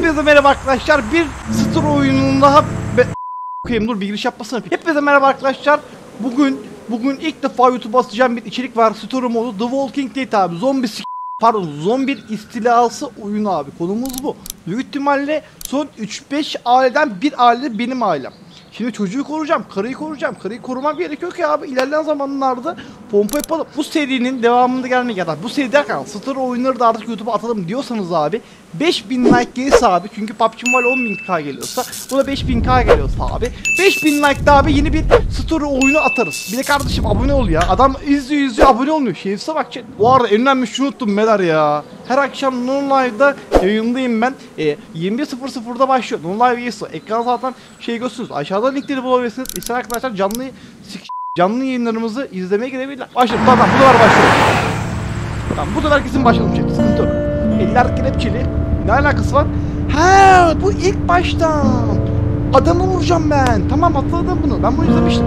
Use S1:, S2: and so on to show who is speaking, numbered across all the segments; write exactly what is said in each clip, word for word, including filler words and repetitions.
S1: Hepinize merhaba arkadaşlar. Bir Star oyununun daha be... Okuyayım, dur bir giriş yapmasana. Hepinize merhaba arkadaşlar. Bugün bugün ilk defa YouTube'a atacağım bir içerik var. Star modu The Walking Dead abi. Zombi pardon zombi istilası oyunu abi. Konumuz bu. Büyük ihtimalle son üç beş aileden bir aile benim ailem. Şimdi çocuğu koruyacağım, karıyı koruyacağım. Karıyı korumam gerekiyor ki abi. İlerleyen zamanlarda pompa yapalım. Bu serinin devamında gelmek ya da bu seri derken Star oyunları da artık YouTube'a atalım diyorsanız abi beş bin like gelirse abi, çünkü P U B G Mobile on bin K geliyorsa bu da beş bin K geliyorsa abi beş bin like'da abi yeni bir Star oyunu atarız. Bir de kardeşim abone ol ya. Adam izliyor izliyor abone olmuyor. Şerifse bak chat. Bu arada en önemli şunu unuttum Meler ya. Her akşam Non Live'da yayındayım ben. E, yirmi bir sıfır sıfırda başlıyor. Non Live üyesi. Ekran zaten şey görüyorsunuz. Aşağıda linkleri bulabilirsiniz. İsteyen arkadaşlar canlı canlı yayınlarımızı izlemeye gidebilirler. Başlayalım. Tamam bu sefer başlıyor. Tamam bu sefer kesin başlayalım chat. Sıkıntı yok. Eller kelepçeli. Ne alakası var? Ha bu ilk baştan. Adamı vuracağım ben. Tamam hatırladım bunu. Ben bunu izlemiştim.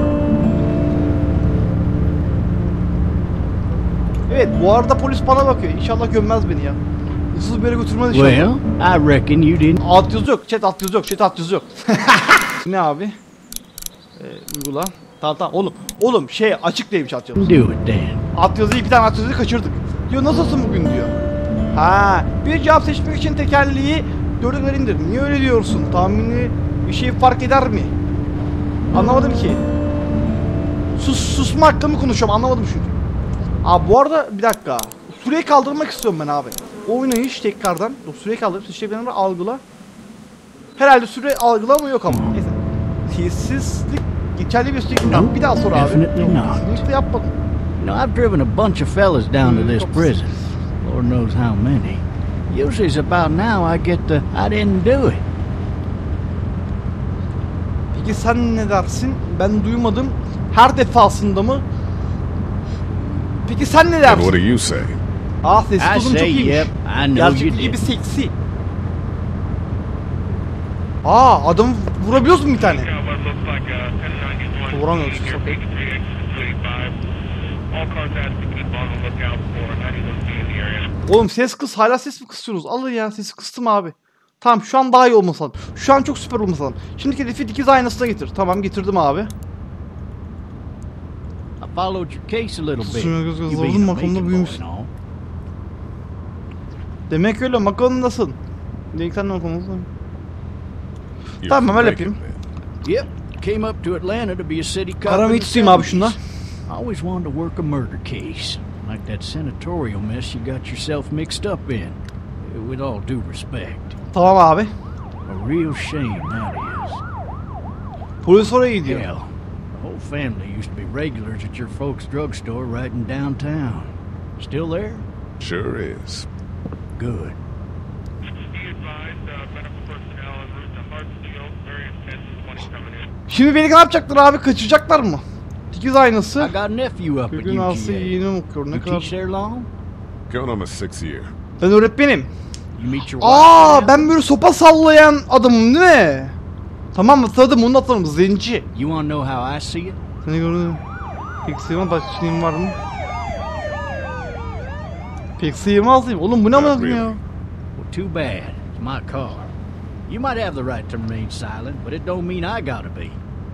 S1: Evet bu arada polis bana bakıyor. İnşallah gömmez beni ya. Hırsız bir yere götürmez inşallah.
S2: Well, I reckon you didn't.
S1: Alt yazı yok. Chat alt yazı yok. Chat alt yazı yok. Ne abi? Ee, uygula. Tamam tamam oğlum. Oğlum şey açık değilmiş alt yazı.
S2: Do it then.
S1: Alt yazıyı bir tane alt yazıyı kaçırdık. Diyor nasılsın bugün diyor. Ha, bir cevap seçmek için tekerleği dörde indir. Niye öyle diyorsun? Tahmini bir şey fark eder mi? Anlamadım ki. Sus susma hakkımı konuşuyorum. Anlamadım çünkü. Abi bu arada bir dakika. Süreyi kaldırmak istiyorum ben abi. O oynayış tekrardan. O süreyi kaldırıp seçeceklerini algıla. Herhalde süre algılama yok ama. Neyse. Sessizlik geçerli bir süre.
S2: No,
S1: bir daha sor abi.
S2: definitely not.
S1: Kesinlikle yapmadım.
S2: You know, I've driven a bunch of fellas down to this prison. Lord knows how many. Usually it's about now I get the I didn't do it.
S1: Peki sen ne dersin? Ben duymadım. Her defasında mı? Peki sen ne dersin?
S3: And what do you say?
S1: Ah sesi
S2: I
S1: tozum çok
S2: say
S1: iyiymiş.
S2: yep, I know you
S1: Gerçekten gibi
S2: did.
S1: seksi. Aa adamı vurabiliyoruz mu bir tane? Vuramıyoruz. Oğlum ses kıs, hala ses mi kısıyorsunuz? Alın ya, sesi kıstım abi. Tamam şu an daha iyi olması lazım. Şu an çok süper olması lazım. Şimdiki hedefi dikiz aynasına getir. Tamam getirdim abi.
S2: I followed your case a little bit.
S1: Şuna göz göz
S2: You
S1: oldun
S2: being a
S1: makamda
S2: Macon boy
S1: büyümüşsün.
S2: and all.
S1: Demek öyle makamındasın. Demek sen de makamındasın. Tamam öyle yapayım.
S2: Yep, came up to Atlanta to be a city cop.
S1: Aramı
S2: in
S1: hiç
S2: the
S1: tutayım abi şunla.
S2: seventies. I always wanted to work a murder case. Like that senatorial mess you got yourself mixed up in. With all due respect.
S1: Tamam abi.
S2: A real shame that is.
S1: Polis oraya gidiyor.
S2: Hell, the whole family used to be regulars at your folks' drugstore right in downtown. Still there?
S3: Sure is.
S2: Good.
S1: Şimdi beni ne yapacaklar abi? Kaçıracaklar mı? Dikiz aynası.
S2: I got a nephew up at
S1: Bugün
S2: U
S1: Aslı
S2: G A.
S1: yeğenim okuyor. Ne
S2: You
S1: kadar...
S2: teach there long?
S3: Going on my sixth year.
S1: Ben öğretmenim.
S2: You meet your
S1: Aa
S2: wife?
S1: ben böyle sopa sallayan adamım değil mi? Tamam hatırladım onu hatırladım. Zenci.
S2: You wanna know how I see it?
S1: Seni gördüm. Pek sıyırma başlayayım var mı? Pek sıyırmazlayım. Oğlum bu ne amına koyayım ya?
S2: Well, too bad. It's my car. You might have the right to remain silent, but it don't mean I gotta be.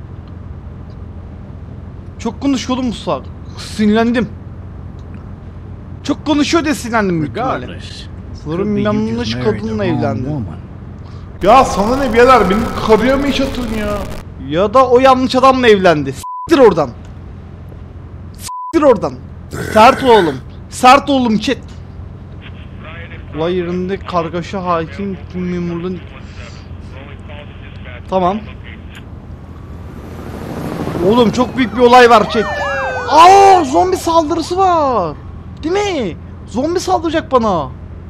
S1: Çok konuşuyor oğlum Musa. Sinirlendim. Çok konuşuyor diye sinirlendim büyük ihtimalle.
S2: Regardless.
S1: Sanırım
S2: could be you
S1: yanlış
S2: just married the
S1: kadınla
S2: wrong
S1: evlendi.
S2: woman.
S3: Ya sana ne birader, benim karıya mı iş atın ya?
S1: Ya da o yanlış adamla evlendi. S**tir oradan. S**tir oradan. Sert oğlum. Sert oğlum chat. Olay yerinde kargaşa hakim tüm memurluğun... Tamam. Oğlum çok büyük bir olay var chat. Aa zombi saldırısı var. Değil mi? Zombi saldıracak bana.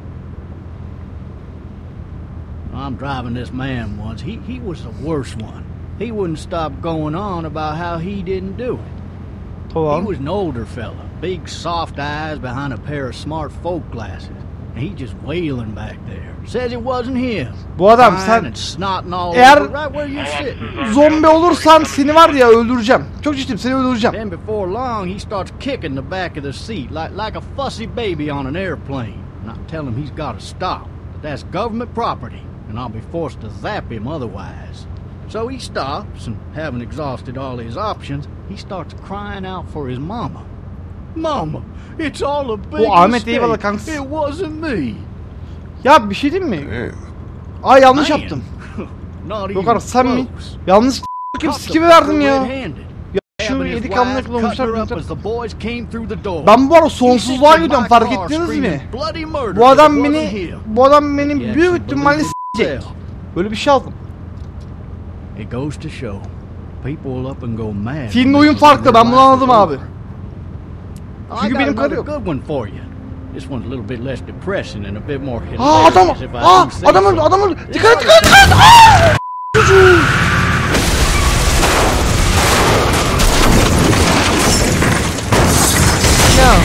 S2: I'm driving this man once. He he was the worst one. He wouldn't stop going on about how he didn't do it. He
S1: Tamam.
S2: was an older fella, big soft eyes behind a pair of smart folk glasses. And he just wailing back there. Says it wasn't him.
S1: Bu adam
S2: Crying
S1: sen
S2: and snotting all
S1: eğer
S2: over right where you're sitting.
S1: zombi olursan seni var ya öldüreceğim. Çok ciddiyim seni öldüreceğim.
S2: Then before long he starts kicking the back of the seat like like a fussy baby on an airplane. And I tell him he's got to stop. That that's government property. and I'll be forced to zap him otherwise. So he stops, and having exhausted all his options, he starts crying out for his mama. Mama, it's all a big
S1: Bu Ahmet
S2: mistake.
S1: eyvallah kanks.
S2: It wasn't me.
S1: Ya bir şey diyeyim mi?
S3: Damn.
S1: Aa yanlış
S2: Man,
S1: yaptım.
S2: not
S1: Yok
S2: even
S1: artık sen mi?
S2: close.
S1: Yanlış kim
S2: Caught the
S1: sikibi verdim
S2: fucker
S1: ya.
S2: red-handed.
S1: Ya şu
S2: Stabbing his
S1: yedi
S2: wife,
S1: kanlı
S2: cutting
S1: yakalamışlar.
S2: her up as the boys came through the door.
S1: Ben bu arada
S2: He
S1: sonsuzluğa
S2: sits in
S1: gidiyorum
S2: my
S1: fark
S2: car
S1: ettiniz mi?
S2: screaming bloody murder
S1: Bu
S2: that it
S1: adam
S2: wasn't
S1: beni
S2: him.
S1: bu adam benim
S2: He
S1: büyük
S2: actually
S1: ihtimalle
S2: believed
S1: s**ecek.
S2: himself.
S1: Böyle bir şey aldım.
S2: It goes to show. People will up and go mad.
S1: Filmde oyun farklı, ben bunu anladım abi.
S2: I
S1: Çünkü
S2: got
S1: benim karı
S2: another
S1: yok.
S2: good one for you. This one's a little bit less depressing and a bit more
S1: Aa adam!
S2: hilarious if I
S1: Aa
S2: do say
S1: adam
S2: so.
S1: öldü, adam öldü. Dikkat et, dikkat et, dikkat et! Aa! Çocuğum! Ya.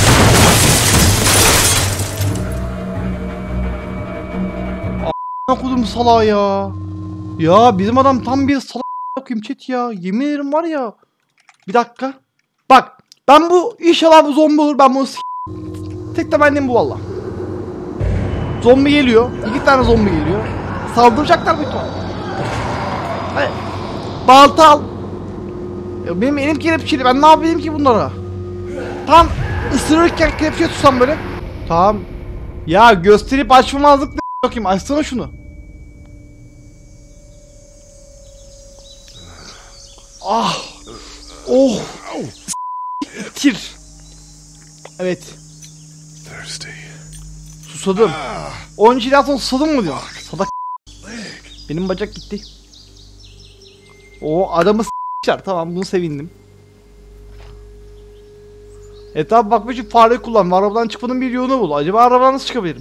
S1: A**ına kodum salağı ya. Ya bizim adam tam bir salak a**ayım chat ya. Yemin ederim var ya. Bir dakika. Bak ben bu inşallah bu zombi olur, ben bunu s***. Tek temennim bu valla. Zombi geliyor. İki tane zombi geliyor. Saldıracaklar büyük ihtimal. Evet. Balta al. Ya benim elim kelepçeli. Ben ne yapayım ki bunlara? Tam ısırırken kelepçeye tutsam böyle. Tamam. Ya gösterip açmamazlık ne bakayım. Açsana şunu. Ah. Oh. Tir. Evet.
S3: Thirsty.
S1: Susadım. Oyuncu ilahdan susadım mı diyor? Sadak. Benim bacak gitti. O adamı s***ler. Tamam bunu sevindim. E tabi bak şu fareyi kullan. Arabadan çıkmanın bir yolunu bul. Acaba arabadan nasıl çıkabilirim?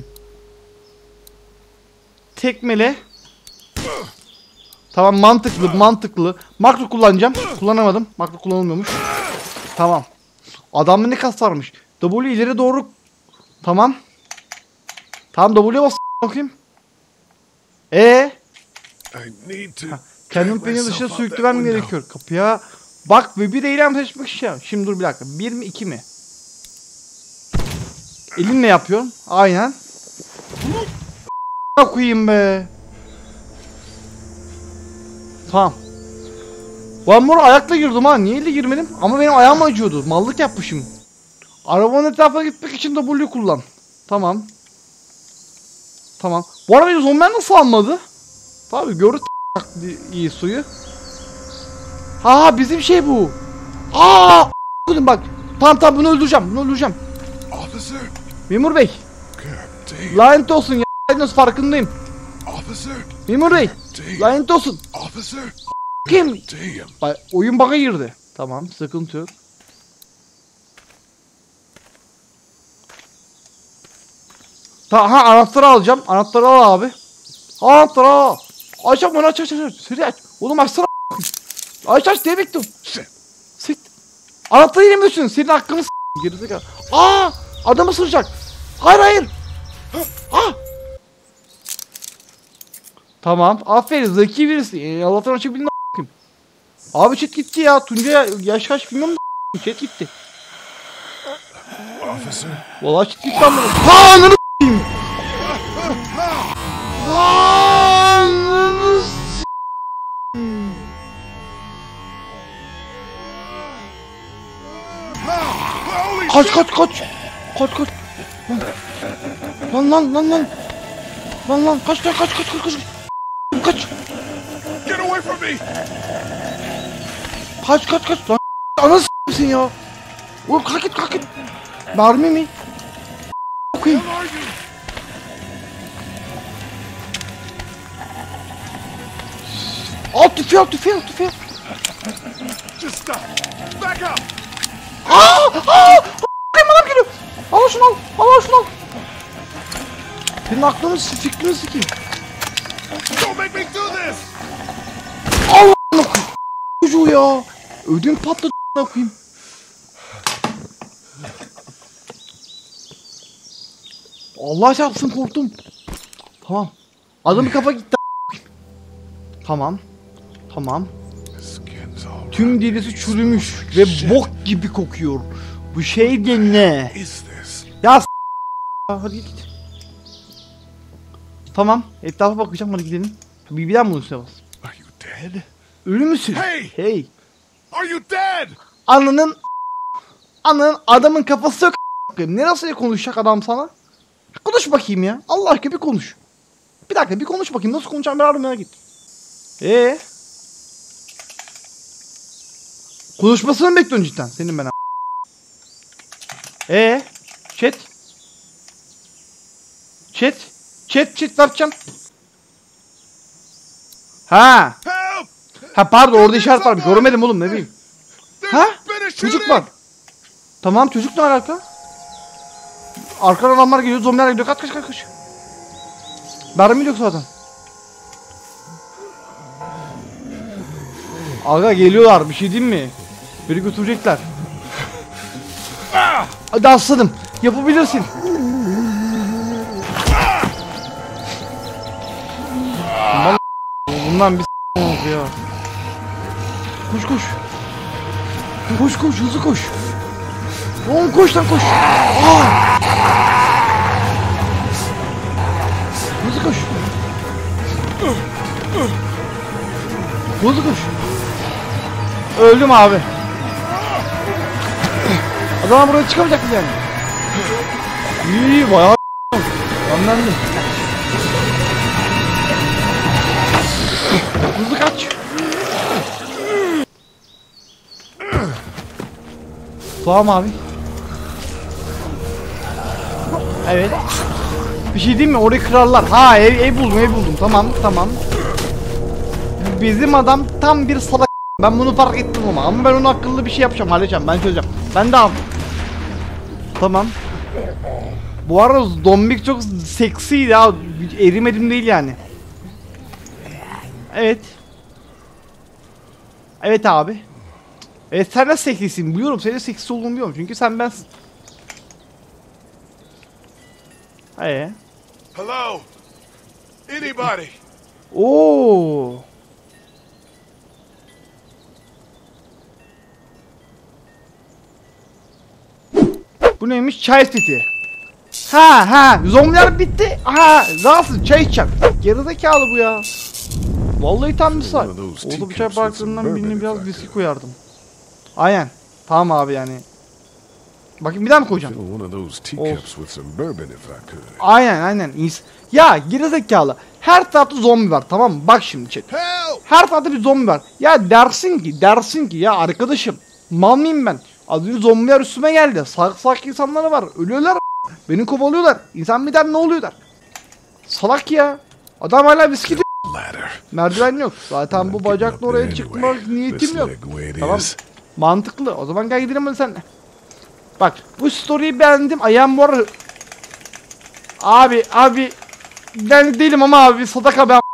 S1: Tekmele. Tamam mantıklı mantıklı. Makro kullanacağım. Kullanamadım. Makro kullanılmıyormuş. Tamam. Adamda ne kas varmış. W ileri doğru. Tamam. Tamam W'ye bas bakayım. E
S3: I need to.
S1: Kendim beni dışarı sürüklemem gerekiyor. Kapıya bak ve bir eylem seçmek için. Şimdi dur bir dakika. Bir mi iki mi? Elinle yapıyorum. Aynen. Ne koyayım be. Tamam. Ben bunu ayakla girdim ha. Niye elle girmedim? Ama benim ayağım acıyordu. Mallık yapmışım. Arabanın etrafına gitmek için W kullan. Tamam. Tamam. Bu arada beni zombiler nasıl almadı? Tabii gördü iyi suyu. Ha bizim şey bu. Aa! Bak. Tamam tamam bunu öldüreceğim. Bunu öldüreceğim.
S3: Officer.
S1: Memur bey.
S3: God damn.
S1: Lanet olsun ya. Nasıl farkındayım.
S3: Officer.
S1: Memur bey. Lanet olsun.
S3: Officer.
S1: Kim?
S3: Damn.
S1: Bak oyun bug'a girdi. Tamam sıkıntı yok. Ta ha anahtarı alacağım. Anahtarı al abi. Anahtarı al. Açam onu aç aç aç. Seri aç. Oğlum açsana. Aç aç diye bekliyorum.
S3: Shit.
S1: Sık. Anahtarı yine mi düşün? Senin hakkını s***. Gerizekalı. Aa! Adam ısıracak. Hayır hayır. Ah! Tamam. Aferin. Zeki birisi. Ee, Allah'tan açabildin a**ayım. Abi chat gitti ya. Tunca yaş kaç bilmiyorum da chat gitti.
S3: Officer.
S1: Vallahi chat gitti ama. Ha ananı s**eyim. Ananı s**eyim.
S3: Holy
S1: Kaç kaç kaç. Kaç kaç. Lan lan lan lan. Lan lan kaç kaç kaç kaç kaç kaç. Kaç.
S3: Get away from me.
S1: Kaç kaç kaç. Lan ana s***sin ya. Oğlum kalk git kalk git. Mermi mi? Okuyayım.
S3: Where are you?
S1: Al tüfeği al tüfeği al tüfeği.
S3: Just stop. Back up.
S1: Aaa! Aaa! Bakayım adam geliyor. Al şunu al. Al şunu al. Senin aklını fikrini sikeyim.
S3: Don't make me do this.
S1: Allah'ını koyayım. Çocuğu ya. Ödüm patladı koyayım. Allah çarpsın korktum. Tamam. Adamın kafa gitti. Tamam. Tamam.
S3: Skin's all
S1: Tüm derisi çürümüş ve bok gibi kokuyor. Bu şey de ne?
S3: is this?
S1: Ya s*** hadi git. Tamam. Etrafa bakacağım, hadi gidelim. Bir birden bunun üstüne bas.
S3: Are you dead?
S1: Ölü müsün?
S3: Hey!
S1: Hey.
S3: Are you dead?
S1: Ananın Ananın adamın kafası yok. Ne nasıl konuşacak adam sana? Konuş bakayım ya. Allah aşkına bir konuş. Bir dakika bir konuş bakayım. Nasıl konuşacağım ben arada merak ettim. Eee? Konuşmasını mı bekliyorsun cidden? Senin ben a**. Eee? Chat? Chat? Chat chat ne yapacaksın? Ha?
S3: Help!
S1: Ha pardon orada işaret var. Görmedim oğlum ne bileyim. Ha? Çocuk var. Tamam çocuk ne alaka? Arkadan adamlar geliyor, zombiler geliyor. Kaç kaç kaç kaç. Mermi yok zaten. Aga geliyorlar, bir şey diyeyim mi? Beni götürecekler. Hadi aslanım, yapabilirsin. Bundan, bundan bir s*** oldu ya. Koş koş. Koş koş, hızlı koş. Oğlum koş lan koş. Aa! Hızlı koş. Hızlı koş. Öldüm abi. Adam buraya çıkamayacak mı yani? İyi bayağı anlandım. Hızlı kaç. Tamam abi. Evet. Bir şey diyeyim mi? Orayı kırarlar. Ha ev, ev buldum ev buldum. Tamam tamam. Bizim adam tam bir salak. Ben bunu fark ettim ama. Ama ben onu akıllı bir şey yapacağım. Halledeceğim. Ben çözeceğim. Ben de al. Tamam. Bu arada zombik çok seksi ya. Erimedim değil yani. Evet. Evet abi. Evet sen de seksisin. Biliyorum senin seksi olduğunu biliyorum. Çünkü sen bensin. Eee?
S3: Hello? Anybody?
S1: Oo. Bu neymiş? Çay seti. Ha ha. Zombiler bitti. Ha. Rahatsız çay içeceğim. Gerizekalı bu ya. Vallahi tam misal. Orada bıçak parçalarından birini biraz viski koyardım. Aynen. Tamam abi yani. Bakayım bir daha mı koyacağım? Aynen aynen. Ya gerizekalı. Her tarafta zombi var tamam mı? Bak şimdi chat. Her tarafta bir zombi var. Ya dersin ki dersin ki ya arkadaşım. Mal mıyım ben? Az önce zombiler üstüme geldi. Salak salak insanlar var. Ölüyorlar. Beni kovalıyorlar. İnsan bir der ne oluyor der. Salak ya. Adam hala viski diyor. Merdiven yok. Zaten bu bacakla oraya çıkmak niyetim yok. Tamam. Mantıklı. O zaman gel gidelim hadi senle. Bak bu story'yi beğendim. Ayağım bu arada. Abi abi. Ben değilim ama abi sadaka ben.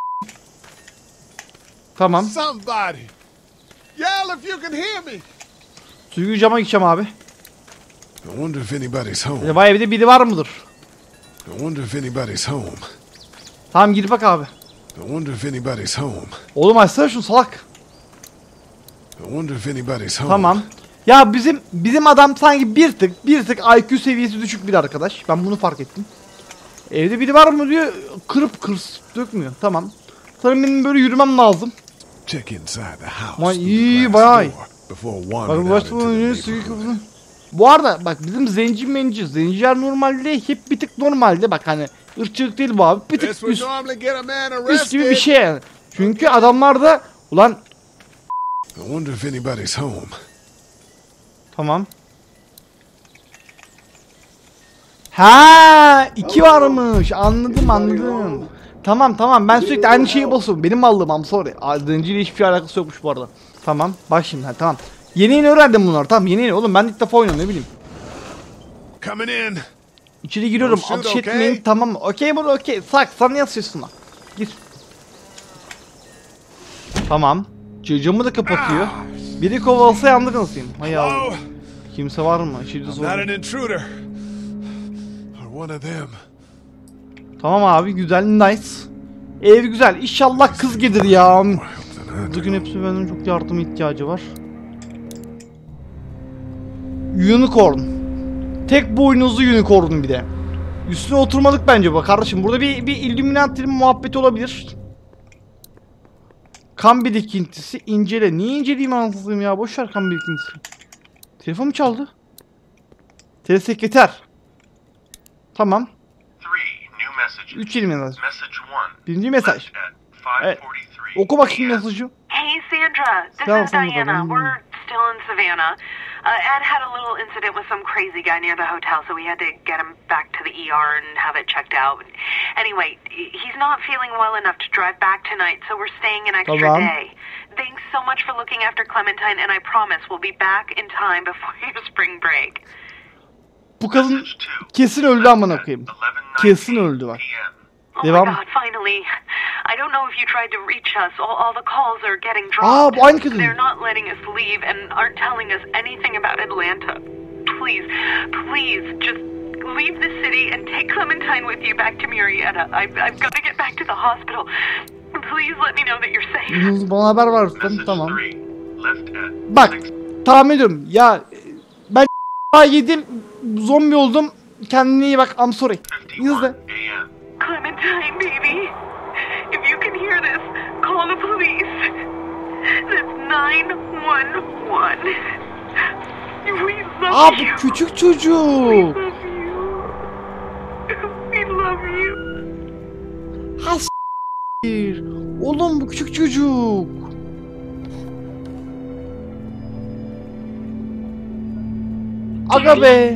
S1: Tamam.
S3: Somebody. Yell if you can hear me.
S1: Suyu cama gideceğim abi.
S3: I wonder if anybody's home.
S1: Acaba evde biri var mıdır?
S3: I wonder if anybody's home.
S1: Tamam gidip bak abi.
S3: I wonder if anybody's home.
S1: Oğlum açsana şunu salak.
S3: I wonder if anybody's home.
S1: Tamam. Ya bizim bizim adam sanki bir tık bir tık I Q seviyesi düşük bir arkadaş. Ben bunu fark ettim. Evde biri var mı diyor. Kırıp kırs dökmüyor. Tamam. Sanırım benim böyle yürümem lazım.
S3: Check inside the house.
S1: Ama
S3: through the
S1: iyi
S3: glass
S1: bayağı iyi.
S3: door before wandering
S1: Bak
S3: out
S1: başta
S3: into the
S1: oyunun suyu
S3: neighborhood.
S1: kapını. Bu arada bak bizim zenci menci. Zenciler normalde hep bir tık normalde. Bak hani ırkçılık değil bu abi. Bir
S3: This
S1: tık
S3: would
S1: üst,
S3: normally get a man
S1: üst gibi bir
S3: arrested.
S1: şey yani. Çünkü adamlar da ulan
S3: I wonder if anybody's home.
S1: tamam. Ha iki varmış. Anladım anladım. Tamam tamam ben sürekli aynı şeyi basıyorum. Benim mallığım I'm sorry. Zenciyle hiçbir şey alakası yokmuş bu arada. Tamam bak şimdi ha, tamam. Yeni yeni öğrendim bunları tamam yeni yeni. Oğlum ben ilk defa oynuyorum ne bileyim.
S3: Coming in.
S1: İçeri giriyorum.
S3: Oh, shoot,
S1: Ateş
S3: okay.
S1: etmeyin tamam mı? Okey bunu okey. Sak sana yazıyorsun lan. Gir. Tamam. Camı da kapatıyor. Biri kovalasa yandık nasılayım. Hay Allah.
S3: Hello?
S1: Kimse var mı? İçeride
S3: I'm
S1: zor.
S3: not an intruder. Or one of them.
S1: Tamam abi güzel nice. Ev güzel. İnşallah kız gelir ya. Bugün hepsi benden çok yardıma ihtiyacı var. Unicorn. Tek boynuzlu unicorn bir de. Üstüne oturmadık bence bu kardeşim. Burada bir bir Illuminati'nin muhabbeti olabilir. Kan birikintisi incele. Niye inceleyeyim anasını ya? Boş ver kan birikintisi. Telefon mu çaldı? Telesekreter. Tamam. Üç yeni mesaj. Birinci mesaj. Evet. Oku bakayım mesajı.
S4: Hey Sandra, this
S1: Tell
S4: is
S1: Sandra,
S4: Diana.
S1: mm.
S4: We're still in Savannah. Uh, Ed had a little incident with some crazy guy near the hotel, so we had to get him back to the E R and have it checked out. Anyway, he's not feeling well enough to drive back tonight, so we're staying an extra
S1: Tamam.
S4: day. Thanks so much for looking after Clementine, and I promise we'll be back in time before your spring break.
S1: Bu kadın kesin öldü amına koyayım. Kesin öldü bak.
S4: Oh
S1: Devam.
S4: my god, finally. I don't know if you tried to reach us. All, all the calls are getting
S1: Aa,
S4: dropped.
S1: bu aynı kadın.
S4: They're not letting us leave and aren't telling us anything about Atlanta. Please, please, just leave the city and take Clementine with you back to Murrieta. I've, I've got to get back to the hospital. Please let me know that you're safe.
S1: Yunus bana haber var. Tamam. Bak, tahmin ediyorum. Ya ben yedim, zombi oldum. Kendine iyi bak. I'm sorry. İzle.
S4: Clementine, baby. If you can hear this, call the police. That's nine one one. We love
S1: Aa, bu
S4: you.
S1: küçük çocuk.
S4: We love you. We love you.
S1: Ha s***ir. Oğlum bu küçük çocuk. Aga be.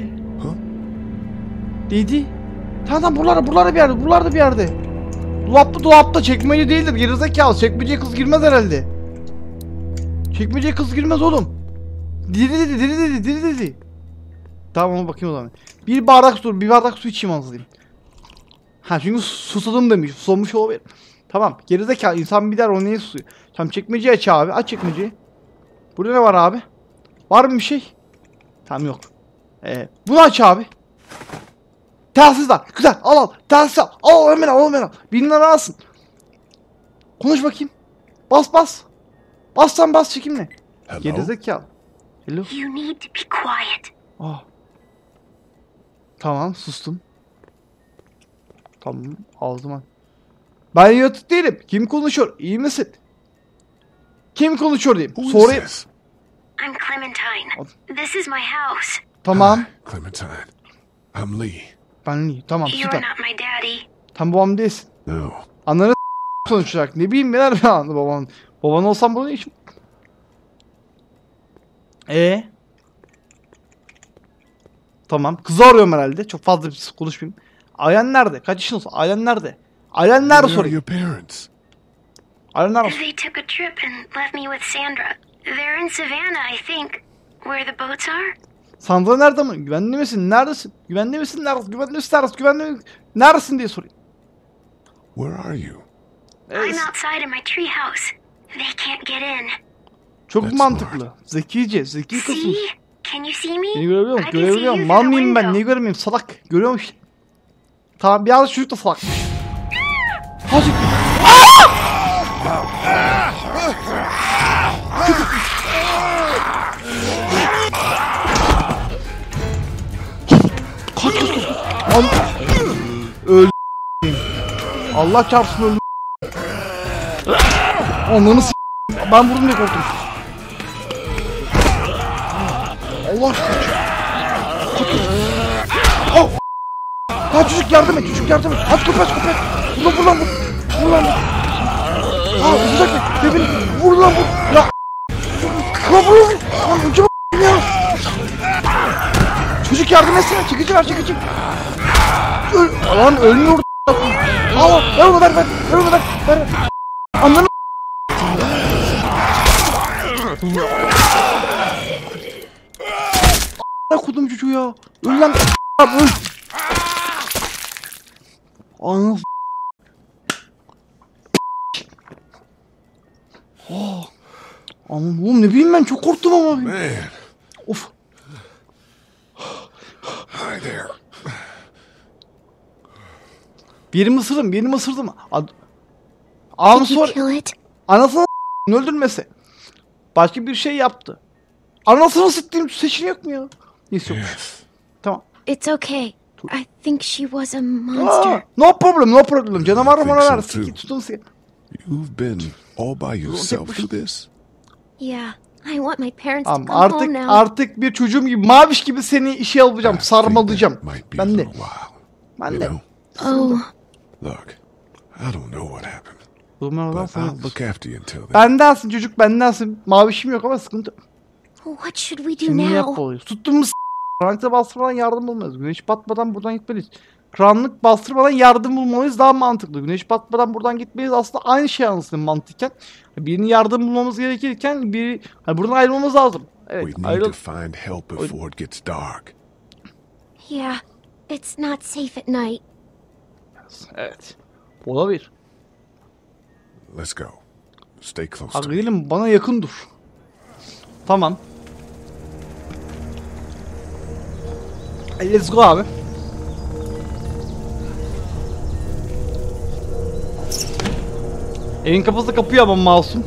S1: Dedi. Tamam tamam buralarda buralarda bir yerde buralarda bir yerde. Dolapta dolapta çekmece değildir gerizekalı. Çekmeceye kız girmez herhalde. Çekmeceye kız girmez oğlum. Diri dedi diri dedi diri dedi. Tamam ona bakayım o zaman. Bir bardak su bir bardak su içeyim anasını. Ha çünkü susadım demiş. Susamış olabilir. Tamam gerizekalı insan bir der o neye susuyor. Tamam çekmeceyi aç abi aç çekmeceyi. Burada ne var abi? Var mı bir şey? Tamam yok. Ee, bunu aç abi. Telsiz var. Güzel al al. Telsiz al. Al hemen al hemen al. Bin lira alsın. Konuş bakayım. Bas bas. Bassan bas çekimle. Gerizekalı. Hello.
S5: You need to be quiet.
S1: Ah. Tamam sustum. Tamam ağzıma. Ben yatık değilim. Kim konuşuyor? İyi misin? Kim konuşuyor diyeyim. Sorayım.
S5: I'm Clementine. This is my house.
S1: Tamam.
S6: Clementine. I'm Lee.
S1: Ben iyi. Tamam
S5: You're
S1: süper.
S5: not my daddy.
S1: Tam babam değilsin.
S6: No.
S1: Ananı konuşacak. Ne bileyim neler ben anlı baban. Baban olsam bunu işim. Ee? Tamam. Kızı arıyorum herhalde. Çok fazla bir konuşmayayım. Ailen nerede? Kaç yaşındasın? Ailen nerede? Ailen nerede
S6: Where are your
S1: sorayım.
S6: parents?
S1: Ailen nerede?
S5: They took a trip and left me with Sandra. They're in Savannah, I think. Where the boats are?
S1: Sandra nerede mi? Güvenli misin? Neredesin? Güvenli misin? Neredesin? Güvenli misin? Neredesin? Güvenli misin? Neredesin diye sorayım.
S6: Where are you?
S5: I'm outside in my treehouse. They can't get in.
S1: Çok
S6: That's
S1: mantıklı.
S6: smart.
S1: Zekice. Zeki kızmış.
S5: See? Can you see me?
S1: Beni görebiliyor
S5: I
S1: musun?
S5: can see
S1: Görebiliyor
S5: you
S1: musun? Mal
S5: through the
S1: mıyım ben?
S5: window.
S1: Niye göremeyeyim? Salak. Görüyor musun? Tamam bir arada çocuk da salakmış. Hadi. Kaç kaç kaç. An öldü. Allah çarpsın öldü. Ananı s***. Ben vurdum diye korktum. Allah kaç. Oh. Ha çocuk yardım et, çocuk yardım et. Aç kapı aç kapı. Vur lan vur lan vur. Vur lan vur. Ha uzak et. Bebini vur lan vur. Ya. Lan vur lan. Lan ucu b***** ya. Çocuk yardım etsene. Çekici ver çekici. Öl. Lan ölmüyor. Al ver onu ver ver. Ver onu ver. Ver. Anladın. Ne kudum çocuğu ya. Öl lan. Öl. Anasını. Oh. Aman oğlum ne bileyim ben çok korktum ama.
S6: Man.
S1: Of.
S6: Hi there.
S1: Birini ısırdım, birini ısırdım. Ad I'm
S5: Did you
S1: sorry.
S5: kill it?
S1: Anasını öldürmese. Başka bir şey yaptı. Anasını sıktığım seçeneği yok mu ya? Neyse yok.
S6: Yes.
S1: Tamam.
S5: It's okay. I think she was a monster.
S1: Aa, no problem, no problem. Canavar
S6: think
S1: bana
S6: so
S1: ver.
S6: too.
S1: Siki tutun siki.
S6: You've been all by yourself through this?
S5: Yeah, I want my parents to
S1: Tamam,
S5: come home
S1: artık
S5: now.
S1: artık bir çocuğum gibi maviş gibi seni işe alacağım,
S6: I think
S1: sarmalayacağım.
S6: that might be a
S1: Ben de.
S6: little while.
S1: Ben
S6: You
S1: de.
S6: know?
S5: Oh,
S6: Look, I don't know what happened,
S1: Durmadan
S6: but
S1: sonra.
S6: I'll look after you until then.
S1: Bendensin çocuk, bendensin. Mavişim yok ama sıkıntı.
S5: what should we do
S1: Şimdi ne
S5: now?
S1: yapmalıyız? Tuttuğumuz karanlıkta bastırmadan yardım bulmalıyız. Güneş batmadan buradan gitmeliyiz. Karanlık bastırmadan yardım bulmalıyız, daha mantıklı. Güneş batmadan buradan gitmeliyiz, aslında aynı şey anlasın mantıken. Birinin yardım bulmamız gerekirken bir hani buradan ayrılmamız lazım. Evet,
S6: We need
S1: ayrıl.
S6: to find help before it gets dark.
S5: Yeah, it's not safe at night.
S1: Evet. Olabilir.
S6: Let's go. Stay close
S1: Abi
S6: to me.
S1: gelin bana yakın dur. Tamam. E, Let's go abi. Evin kapısı da kapıyor ama masum.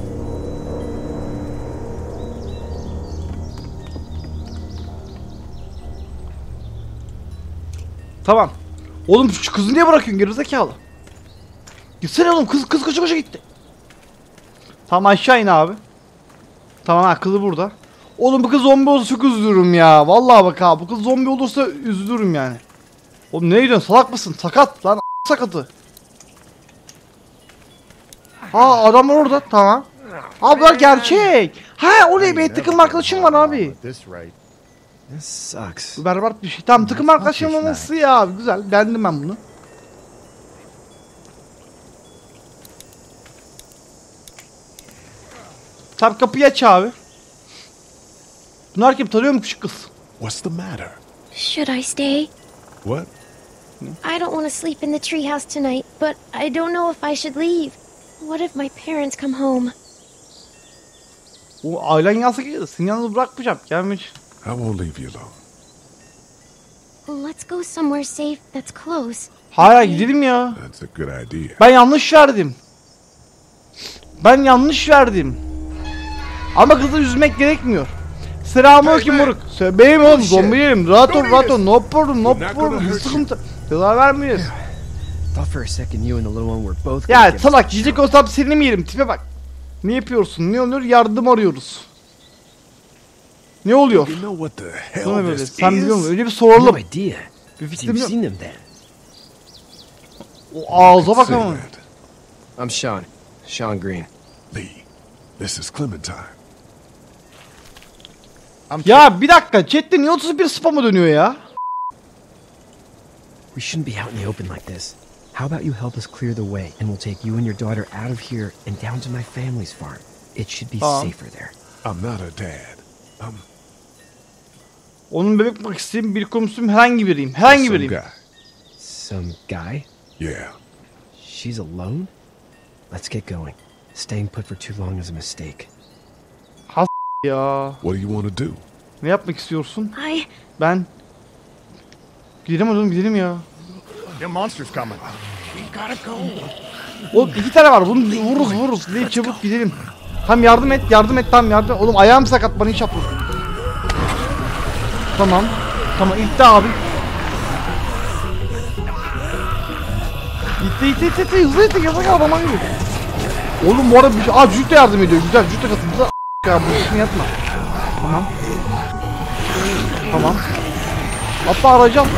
S1: Tamam. Oğlum şu kızı niye bırakıyorsun gerizekalı? Gitsene oğlum, kız kız koşa koşa gitti. Tamam, aşağı in abi. Tamam, ha, kızı burada. Oğlum bu kız zombi olursa çok üzülürüm ya. Vallahi bak abi, bu kız zombi olursa üzülürüm yani. Oğlum ne gidiyorsun, salak mısın? Sakat lan, a- sakatı. Ha, adamlar orada, tamam. Abi bunlar gerçek. Ha, oraya bir takım arkadaşım var abi.
S7: This right. This sucks.
S1: Bu berbat bir şey. Tamam, takım arkadaşım olması ya abi, güzel. Beğendim ben bunu. Tamam, kapıyı aç abi. Bunlar kim, tanıyor mu küçük kız?
S6: What's the matter?
S5: Should I stay?
S6: What?
S5: I don't want to sleep in the treehouse tonight, but I don't know if I should leave. What if my parents come home?
S1: O ailen yansa gelir. Seni yalnız bırakmayacağım. Gelmiş.
S6: I won't leave you alone.
S5: Let's go somewhere safe that's close.
S1: Hala gidelim ya.
S6: That's a good idea.
S1: Ben yanlış verdim. Ben yanlış verdim. Ama kızı üzmek gerekmiyor. Selamünaleyküm moruk. Sö- Benim oğlum, zombi yerim. Rahat ol, rahat ol. No problem, no problem. Bir sıkıntı. Ceza vermiyoruz.
S7: Thought for a second you and the little one were both. gonna
S1: Ya
S7: get us
S1: salak,
S7: in
S1: yiyecek
S7: trouble.
S1: olsam seni mi yerim? Tipe bak. Ne yapıyorsun? Ne oluyor? Yardım arıyoruz. Ne oluyor?
S6: You know what the
S1: Bu ne
S6: hell
S1: böyle?
S6: this
S1: Sen biliyor musun?
S6: is?
S1: Öyle bir
S7: No
S1: soralım.
S7: idea.
S1: Bir
S7: You've
S1: fikrim yok.
S7: seen them then.
S1: O ağza bak
S6: Say
S1: ama.
S6: that.
S7: I'm Sean. Sean Green.
S6: Lee, this is Clementine.
S1: Ya bir dakika, chatte niye otuz bir spam'a dönüyor ya?
S7: We shouldn't be out in the open like this. How about you help us clear the way, and we'll take you and your daughter out of here and down to my family's farm. It should be
S1: Tamam.
S7: safer there.
S6: I'm not a dad. I'm
S1: Onun bebek bakmak istediğim bir komşum, herhangi biriyim. Herhangi
S6: some
S1: biriyim.
S6: guy.
S7: Some guy?
S6: Yeah.
S7: She's alone? Let's get going. Staying put for too long is a mistake.
S1: Ya
S6: What do you want to do?
S1: ne yapmak istiyorsun?
S5: I.
S1: Ben gidelim oğlum, gidelim ya.
S2: The monster's coming.
S1: Oğlum iki tane var, bunu vururuz vururuz. Ne çabuk gidelim. Tam yardım et, yardım et, tam yardım et. Oğlum ayağım sakat, bana hiç yapma. Tamam. Tamam, itti abi. İtti itti itti itti, hızlı itti, yasak adama gibi. Oğlum bu arada bir şey... Aa, Cücük de yardım ediyor, güzel, Cücük de katıldı. Ya bu işini yatma. Tamam. Tamam. Atla aracı, atla.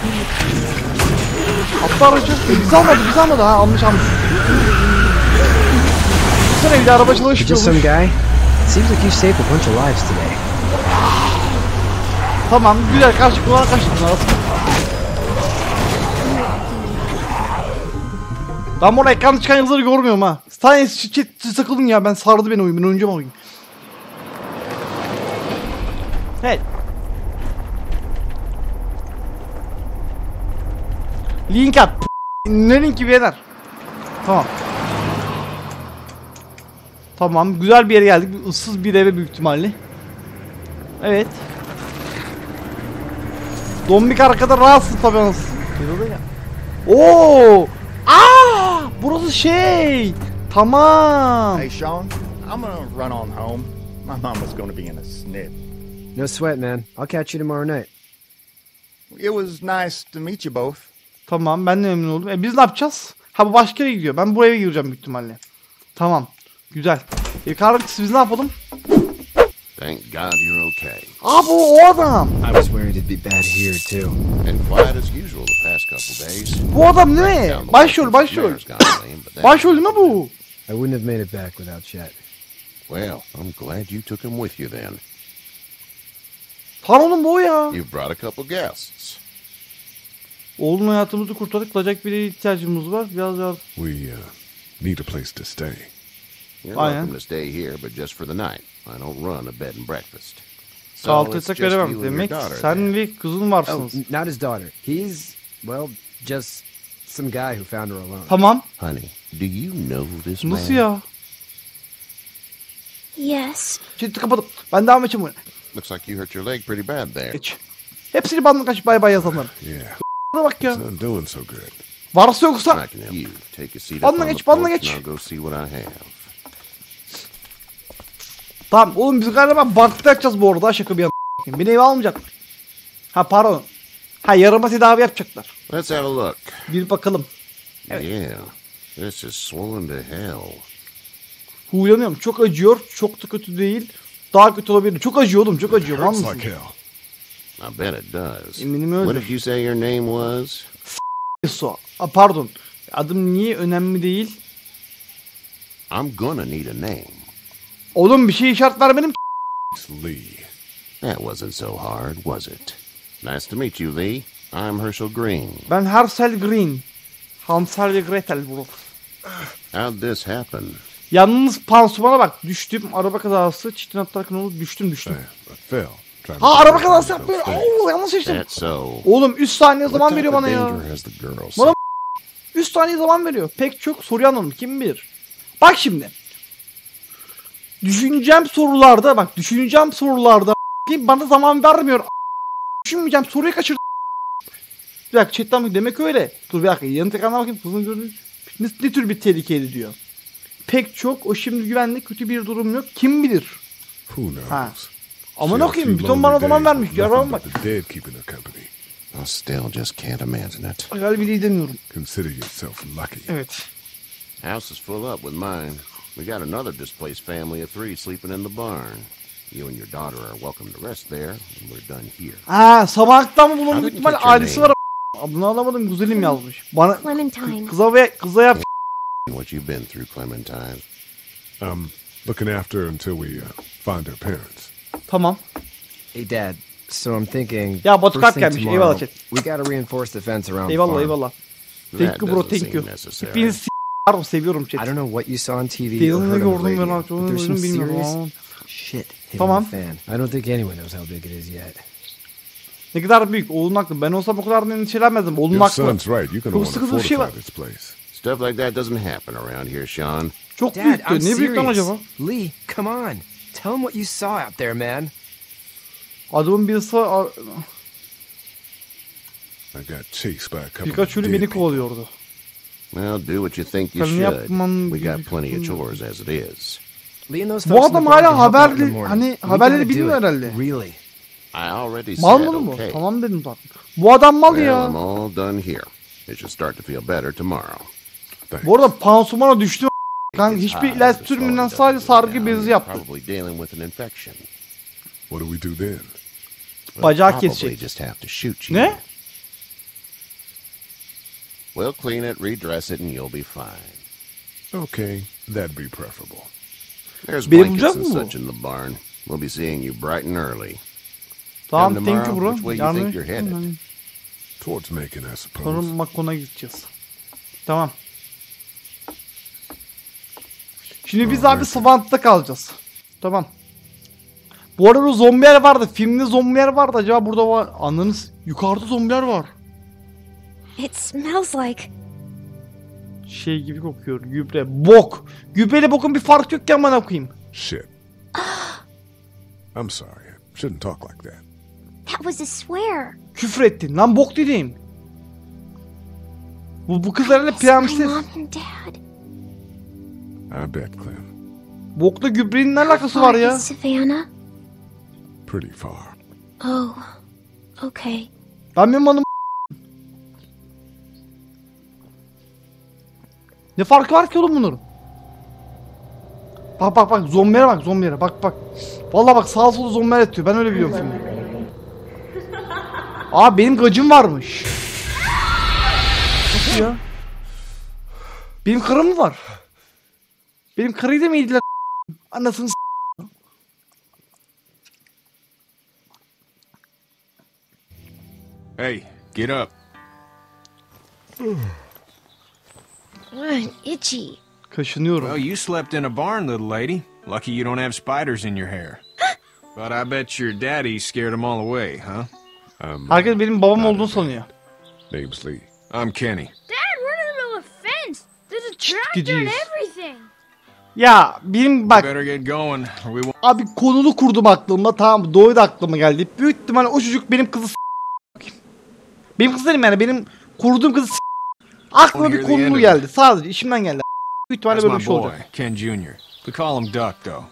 S1: Atla aracı. E, biz almadı, biz almadı ha, almış almış. Sen evde araba
S7: You're just some
S1: çalışıyormuş.
S7: guy? Seems like you saved a bunch of lives today.
S1: Tamam, güzel, karşı kulağına kaçtın arasında. Ben bu arada ekranda çıkan yazıları görmüyorum ha. Sen chat sakılın ya, ben sardı beni oyun, ben oynayacağım oyun. Evet. Link at. Ne linki beyler? Tamam. Tamam, güzel bir yere geldik. Issız bir eve büyük ihtimalle. Evet. Dombik arkada rahatsız tabii anasını. ya. Oo! Aa! Burası şey. Tamam.
S2: Hey, Sean, I'm gonna run on home. My mama's gonna be in a snip.
S7: No sweat, man. I'll catch you tomorrow night.
S8: It was nice to meet you both.
S1: Tamam, ben de memnun oldum. E biz ne yapacağız? Ha, bu başka yere gidiyor. Ben bu eve gireceğim büyük ihtimalle. Tamam. Güzel. E kardeşim biz ne yapalım?
S9: Thank God you're okay.
S1: Abi o, o adam.
S7: I was worried it'd be bad here too.
S9: Been quiet as usual the past couple days.
S1: Bu adam değil mi? Başrol, başrol. Başrol değil mi bu?
S7: I wouldn't have made it back without Chet.
S9: Well, I'm glad you took him with you then.
S1: Tan oğlum bu o ya.
S9: You've brought a couple guests.
S1: Oğlum hayatımızı kurtardık. Kalacak bir ihtiyacımız var. Biraz yardım.
S6: We uh, need a place to stay.
S9: You're
S1: Aynen.
S9: welcome to stay here, but just for the night. I don't run a bed and breakfast. So
S1: Kahvaltı
S9: it's
S1: etsek
S9: just
S1: veremem.
S9: you and your
S1: Demek
S9: daughter
S1: sen
S9: then.
S1: ve kızın
S7: Oh,
S1: varsınız.
S7: n- not his daughter. He's, well, just some guy who found her alone.
S1: Tamam.
S9: Honey, do you know this man?
S1: Nasıl ya?
S5: Yes.
S1: Şimdi kapatıp. Ben devam edeceğim buraya.
S9: Looks like you hurt your leg pretty bad there.
S1: Geç. Hepsini bandına kaç bay bay yazanlar.
S6: Yeah,
S1: Buna bak ya.
S6: it's not doing so good.
S1: Varsa yoksa.
S9: I can help you. Take a seat up
S1: Banla
S9: on the
S1: geç, banla
S9: porch
S1: geç.
S9: and I'll go see what I have.
S1: Tamam oğlum biz galiba bankta yapacağız bu arada. Şaka bir yana. Beni eve almayacak. Ha pardon. Ha yarıma tedavi yapacaklar.
S9: Let's have a look.
S1: Bir bakalım.
S9: Yeah, this is swollen to hell.
S1: Huylanıyorum. Çok acıyor. Çok da kötü değil. Daha kötü olabilir. Çok acıyor oğlum. Çok acıyor.
S6: Hurts
S1: Anladın
S6: like
S1: mı?
S6: hell.
S9: I bet it does.
S1: Eminim
S9: What
S1: öyle.
S9: did you say your name was?
S1: So. Aa, pardon. Adım niye önemli değil.
S9: I'm gonna need a name.
S1: Oğlum bir şey işaret vermedim.
S6: It's Lee.
S9: That wasn't so hard, was it? Nice to meet you, Lee. I'm Herschel Green.
S1: Ben Hansel Green. Hansel ve Gretel bu.
S9: How'd this happen?
S1: Yalnız pansumana bak. Düştüm. Araba kazası. Çitin atlarken oldu. Düştüm düştüm.
S6: I fell. trying to
S1: Ha
S6: get
S1: araba
S6: down
S1: kazası
S6: those
S1: yapıyor.
S6: stairs.
S1: Oo yanlış seçtim.
S9: That's so.
S1: Oğlum üç saniye
S9: What
S1: zaman
S9: type
S1: veriyor
S9: of
S1: bana ya.
S9: danger has the girl
S1: Bana
S9: seen?
S1: üç saniye zaman veriyor. Pek çok soruyu anladım. Kim bilir. Bak şimdi. Düşüneceğim sorularda bak düşüneceğim sorularda bana zaman vermiyor. Düşünmeyeceğim soruyu kaçırdım. Bir dakika chatten bak demek öyle. Dur bir dakika yanı tekrarına bakayım. Kızın gördüğünüz ne, ne tür bir tehlikeli diyor. Pek çok o şimdi güvenli kötü bir durum yok. Kim bilir.
S6: Who knows?
S1: Ha.
S6: She
S1: Aman
S6: had
S1: okuyayım.
S6: two
S1: Bir ton bana
S6: lonely
S1: zaman
S6: days
S1: vermiş.
S6: with
S1: Yarama
S6: nothing
S1: bak.
S6: but the dead keeping her company.
S9: I still just can't imagine it.
S1: Galiba bile demiyorum.
S6: Consider yourself lucky.
S1: Evet.
S9: House is full up with mine. We got another displaced family of three sleeping in the barn. You and your daughter are welcome to rest there, and we're done here.
S1: Ha sabahtan bulunduğu
S9: How did
S1: ihtimal
S9: you get your
S1: ailesi var. Adını alamadım güzelim yazmış. Bana
S5: Clementine.
S1: kıza ve kıza yap.
S9: What you've been through, Clementine.
S6: I'm looking after her until we uh, find her parents.
S1: Tamam.
S7: Hey, Dad. So I'm thinking.
S1: Ya Batu
S7: first
S1: Kart
S7: thing
S1: gelmiş.
S7: tomorrow,
S1: Eyvallah chat.
S7: we gotta reinforce the fence around the
S1: Eyvallah
S7: farm.
S1: eyvallah.
S9: That
S1: Thank you bro
S9: doesn't
S1: thank
S9: seem
S1: you.
S9: necessary.
S1: Hepinizi s***arım seviyorum
S7: I
S1: chat.
S7: don't know what you saw on T V or
S1: Yılını
S7: heard on the
S1: gördüm ben
S7: radio,
S1: artık
S7: but
S1: onu
S7: there's some
S1: bilmiyorum.
S7: serious
S1: Aa.
S7: shit hitting
S1: Tamam.
S7: the fan. I don't think anyone knows how big it is yet.
S1: Ne kadar büyük oğlun haklı. Ben olsam o kadar endişelenmezdim. Oğlun
S6: Your
S1: haklı.
S6: son's right. You're gonna
S1: Çok
S6: want to
S1: sıkıntı bir şey var.
S6: fortify this place.
S9: Stuff like that doesn't happen around here, Sean.
S1: Çok
S7: Dad,
S1: büyük
S7: I'm
S1: diyor. Ne büyük lan
S7: serious.
S1: acaba?
S7: Lee, come on. Tell him what you saw out there, man.
S1: Adamın birisi ar-
S6: I got chased by a couple
S1: birkaç
S6: of
S1: ölü
S6: dead
S1: beni
S6: people.
S1: kovalıyordu.
S9: Well, do what you think you
S1: Sen
S9: should.
S1: yapman-
S9: We got plenty of chores as it is.
S7: Lee and those
S1: Bu
S7: folks in the
S1: adam
S7: barn
S1: hala
S7: can help out in the
S1: haberli-
S7: morning.
S1: hani
S7: We
S1: haberleri
S7: gotta do
S1: bilmiyor
S7: it.
S1: herhalde.
S7: Really.
S9: I already
S1: Mal
S9: said
S1: mı bu?
S9: okay.
S1: Tamam dedim zaten. Bu adam mal
S9: Well,
S1: ya.
S9: I'm all done here. It should start to feel better tomorrow.
S6: Thanks.
S1: Bu arada pansumana düştüm. Kanka
S9: It's
S1: hiçbir
S9: hard,
S1: ilaç
S9: the
S1: sürmeden
S9: swelling
S1: sadece
S9: doesn't
S1: sargı
S9: go down.
S1: bezi
S9: You're
S1: yaptım.
S9: Probably dealing with an infection.
S6: What do we do then?
S1: Bacağı
S9: Probably
S1: kesecek.
S9: just have to shoot you.
S1: Ne?
S9: We'll clean it, redress it, and you'll be fine.
S6: Okay, that'd be preferable.
S9: There's
S1: Benim
S9: blankets and
S1: bulacak mı bu?
S9: such in the barn. We'll be seeing you bright and early.
S1: Tamam
S9: Come
S1: thank you
S9: tomorrow,
S1: bro.
S9: which way you think
S1: Yarın
S9: you're headed?
S6: Towards Macon, I suppose.
S1: sonra Makon'a gideceğiz. Tamam. Şimdi biz abi Swant'ta kalacağız. Tamam. Bu arada zombiler vardı. Filmde zombiler vardı. Acaba burada var. Anladınız. Yukarıda zombiler var.
S5: It smells like.
S1: Şey gibi kokuyor. Gübre. Bok. Gübreyle bokun bir farkı yok ki amına koyayım.
S6: Shit. I'm sorry. I shouldn't talk like that.
S5: That was a swear.
S1: Küfür ettin. Lan bok dediğim. Bu, bu kız herhalde
S5: It's my
S1: prenses.
S5: mom and dad.
S6: I bet, Clem.
S1: Bokla gübrenin ne
S5: How
S1: alakası var
S5: far
S1: ya?
S5: is Savannah?
S6: Pretty far.
S5: Oh, okay.
S1: Ben benim hanım. Ne farkı var ki oğlum bunların? Bak bak bak zombilere bak zombilere bak bak. Vallahi bak sağa sola zombiler atıyor. Ben öyle biliyorum filmi. Aa benim gacım varmış. Nasıl ya? Benim karım mı var? Benim karıyı da mı yediler? Anasını s***.
S10: Hey, get up.
S5: I'm itchy.
S1: Kaşınıyorum.
S10: Well, you slept in a barn, little lady. Lucky you don't have spiders in your hair. But I bet your daddy scared them all away, huh?
S3: Um,
S1: Herkes benim babam olduğunu sanıyor.
S3: name's Lee.
S10: I'm Kenny.
S11: Dad, we're in the middle of a fence. There's a tractor and
S1: Gideceğiz.
S11: everything.
S1: Ya benim
S10: We
S1: bak
S10: better get going, or we won't.
S1: abi konulu kurdum aklımda, tamam mı? Doğru da aklıma geldi. Büyük ihtimalle o çocuk benim kızı s***. Benim kız dedim yani, benim kurduğum kızı s***. Aklıma bir konulu geldi. Sadece işimden geldi. Büyük ihtimalle
S10: That's
S1: böyle
S10: my
S1: bir şey
S10: boy,
S1: olacak.
S10: Ken Junior We call him Duck, though.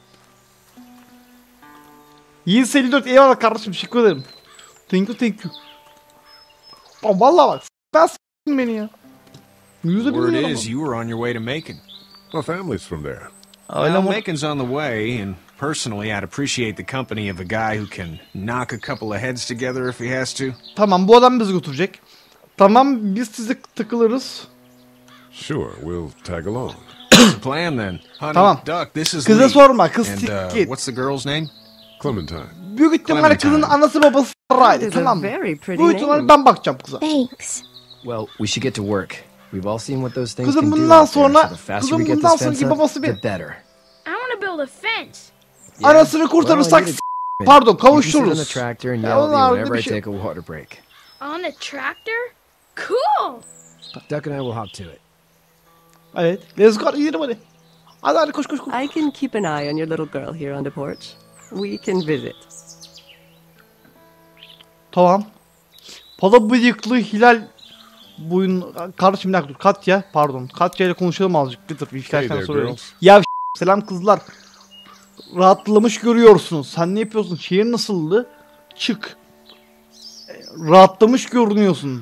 S1: Yiğit elli dört eyvallah kardeşim, teşekkür ederim. Thank you thank you. Aa, vallahi bak ben s***im beni ya. Yüzde
S10: Word
S1: bilmiyorum
S10: is you were on your way to Macon.
S3: My family's from there.
S10: Well, Macon's on the way, and personally, I'd appreciate the company of a guy who can knock a couple of heads together if he has to.
S1: Tamam, bu adam bizi götürecek. Tamam, biz size takılırız.
S3: Sure, we'll tag along.
S10: What's the plan then? Honey,
S1: Tamam.
S10: Duck, this is
S1: Kıza
S10: Lee.
S1: sorma, kız
S10: And uh,
S1: siktir.
S10: what's the girl's name?
S3: Clementine.
S1: Büyük ihtimalle kızın anası babası raydı, tamam mı? Büyük ihtimalle ben bakacağım kıza.
S5: Thanks.
S7: Well, we should get to work. We've all seen what those things
S1: Kızım
S7: can do
S1: bundan
S7: out there,
S1: sonra-
S7: so the faster
S1: kızım
S7: we get
S1: bundan
S7: this
S1: sonraki
S7: fence up,
S1: babası benim.
S7: the better.
S11: I want to build a fence.
S1: Anasını kurtarırsak
S7: Well, I
S1: s-
S7: need a-
S1: pardon,
S7: You can sit on the
S1: kavuştururuz.
S7: tractor and
S1: Ya
S7: yell at me
S1: onlar
S7: whenever
S1: bir
S7: I
S1: şey-
S7: take a water break.
S11: On a tractor? Cool.
S7: Duck and I will hop to it.
S1: Evet, let's go, gidelim hadi. Hadi hadi koş koş koş.
S12: I can keep an eye on your little girl here on the porch. We can visit.
S1: Tamam. Pala bıyıklı Hilal boyun kardeşim, bir dakika dur. Katya, pardon. Katya ile konuşalım azıcık. Bir dur, bir
S3: Hey
S1: tane
S3: there,
S1: soruyorum.
S3: girls.
S1: Ya selam kızlar. Rahatlamış görüyorsunuz. Sen ne yapıyorsun? Şehir nasıldı? Çık. Rahatlamış görünüyorsun.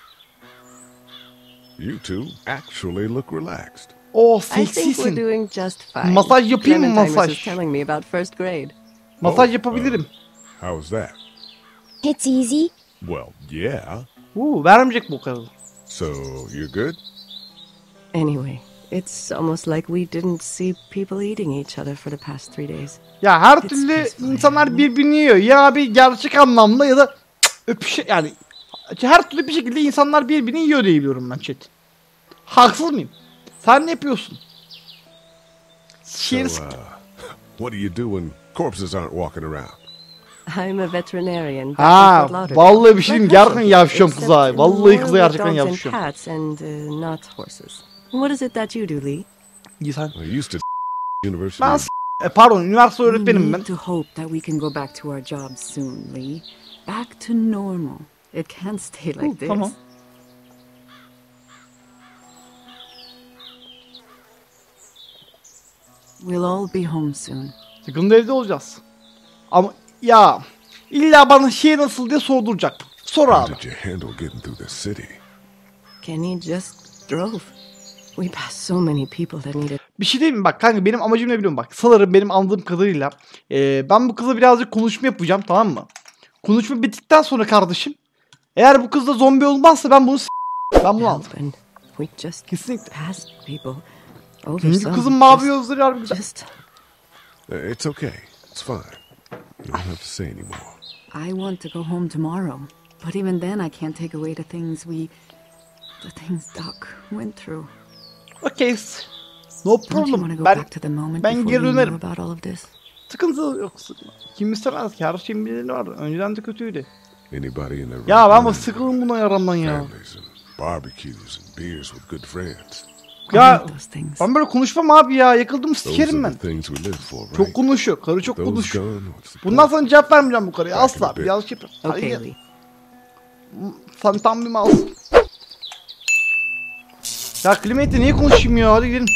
S3: You two actually look relaxed.
S1: Oh,
S12: I think we're
S1: seksisin.
S12: doing just fine.
S1: Masaj yapayım mı,
S12: Clementine was
S1: masaj?
S12: just telling me about first grade.
S1: Masaj yapabilirim.
S3: How was that?
S5: It's easy.
S3: Well, yeah.
S1: Uuu, vermeyecek bu kadar.
S3: So, you're good?
S12: Anyway, it's almost like we didn't see people eating each other for the past three days.
S1: Ya her türlü insanlar birbirini yiyor. Ya bir gerçek anlamda ya da öpüşe, yani her türlü bir şekilde insanlar birbirini yiyor diye biliyorum ben chat. Haksız mıyım? Sen ne yapıyorsun?
S3: So,
S1: Şehir
S3: uh, what do you do when corpses aren't walking around?
S12: I'm a veterinarian. back
S1: Ha,
S12: in Fort Lauderdale.
S1: vallahi bir şey diyeyim,
S12: Like
S1: gerçekten
S12: horses,
S1: yavşıyorum
S12: except
S1: kıza. Vallahi kıza
S12: more
S1: gerçekten
S12: with dogs and
S1: yavşıyorum.
S12: cats and uh, not horses. What is it that you do, Lee?
S1: İyi sen.
S3: I used to university.
S1: Ben s- e, pardon, üniversite öğretmenim
S13: We
S1: ben.
S13: need to hope that we can go back to our jobs soon, Lee. Back to normal. It can't stay like
S1: Hı,
S13: this.
S1: tamam.
S13: We'll all be home soon.
S1: Sıkıntı evde olacağız. Ama ya illa bana şey nasıl diye sorduracak. Sor
S3: How
S1: abi.
S3: did you handle getting through the city?
S12: Kenny just drove. We passed so many people that needed.
S1: Bir şey diyeyim mi? Bak kanka, benim amacım ne biliyorum bak. Sanırım benim anladığım kadarıyla e, ben bu kızla birazcık konuşma yapacağım, tamam mı? Konuşma bittikten sonra kardeşim, eğer bu kızda zombi olmazsa ben bunu s- ben bunu aldım.
S12: And we just
S1: Kesinlikle.
S12: passed people over
S1: Çünkü
S12: some.
S1: kızın mavi
S12: Just-
S1: gözleri harbi güzel.
S12: Just
S3: Uh, It's okay. It's fine. You don't have to say anymore.
S13: I want to go home tomorrow. But even then, I can't take away the things we... The things Doc went through.
S1: Okay. No
S13: Don't you want to
S1: problem.
S13: go
S1: Ben
S13: back to the moment
S1: ben
S13: before
S1: geri
S13: you knew
S1: dönerim.
S13: about all of this?
S1: Sıkıntı yok. Kim istemez ki, her şeyin bir nedeni var. Önceden de kötüydü.
S3: Anybody in their right
S1: Ya ben bu
S3: mind
S1: sıkıldım buna yaramdan ya.
S3: families and barbecues and beers with good friends.
S1: Ya ben böyle konuşmam abi ya. Yakıldım
S3: Those
S1: sikerim
S3: are
S1: ben.
S3: the things we live for, right?
S1: Çok konuşuyor. Karı çok
S3: Those
S1: konuşuyor.
S3: gone, what's the
S1: Bundan
S3: point?
S1: sonra cevap vermeyeceğim bu karıya.
S3: Back in
S1: Asla.
S3: a bit.
S1: Biraz şey yapıyorum. Hadi
S12: okay,
S1: gel.
S12: Lee.
S1: Sen tam bir malsın. Ya Clemente niye konuşayım ya? Hadi gidelim.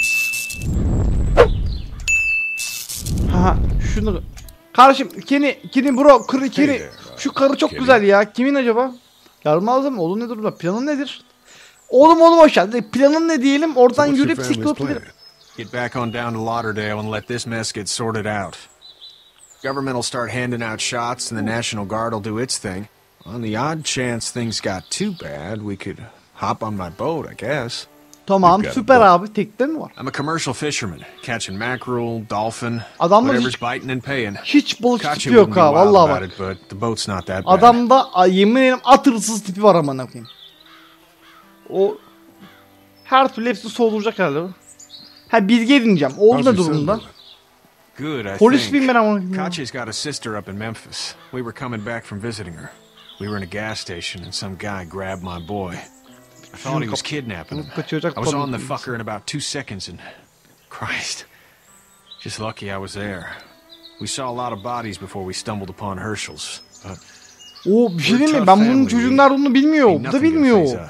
S1: Ha, şunu. Kardeşim, Kenny, Kenny bro, kırı Kenny. Şu karı çok güzel ya. Kimin acaba? Yardım lazım. Oğlum ne durumda? Planın nedir? Oğlum oğlum hoş geldin. Planın ne diyelim? Oradan
S3: So what's your
S1: yürüyüp
S3: family's
S1: siklet
S3: plan?
S10: Get back on down to Lauderdale and let this mess get sorted out. Government will start handing out shots and the National Guard will do its thing. On the odd chance things got too bad, we could hop on my boat, I guess.
S1: Tamam süper abi. Tekne mi var?
S10: I'm a commercial fisherman, catching mackerel, dolphin,
S1: Adamlar
S10: whatever's
S1: hiç-
S10: biting and paying.
S1: Hiç balık
S10: Kachi
S1: tipi yok
S10: wouldn't be
S1: ha.
S10: wild
S1: Vallahi
S10: about
S1: bak.
S10: it, but the boat's not that bad.
S1: Adamda ay, yemin ederim at hırsız tipi var amına koyayım. O her türlü hepsi soğuduracak herhalde. Ha bilgi edineceğim. Oğlum ne durumda?
S10: Good, I
S1: Polis
S10: think.
S1: miyim ben amına koyayım?
S10: Kachi's got a sister up in Memphis. We were coming back from visiting her. We were in a gas station and some guy grabbed my boy. I thought he was kidnapping him.
S1: Kaçıracak
S10: I was on the
S1: tabii.
S10: fucker in about two seconds and... Christ. Just lucky I was there. We saw a lot of bodies before we stumbled upon Herschel's. But
S1: Oo bir şey diyeyim mi? Ben bunun çocuğun nerede olduğunu bilmiyor. Bu da bilmiyor.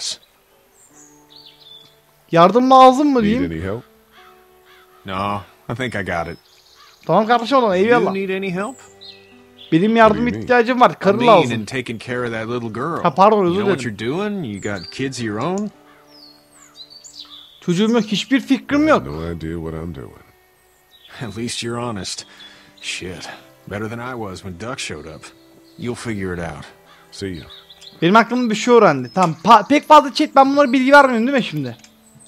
S1: Yardım lazım mı
S3: Need
S1: diyeyim?
S3: any help?
S10: No, I think I got it.
S1: Tamam kardeşim o zaman
S10: You
S1: eyvallah.
S10: need any help?
S1: Benim yardım ihtiyacım var.
S10: I
S1: Karı
S10: mean,
S1: lazım.
S10: in taking care of that little girl.
S1: Ha, pardon,
S10: You
S1: özür
S10: know what
S1: dilerim.
S10: you're doing? You got kids of your own?
S1: Çocuğum yok. Hiçbir fikrim yok.
S3: No idea what I'm doing.
S10: At least you're honest. Shit. Better than I was when Duck showed up. You'll figure it out.
S3: See ya.
S1: Benim aklımda bir şey öğrendi. Tamam. Pa- pek fazla chat ben bunlara bilgi vermiyorum değil mi şimdi?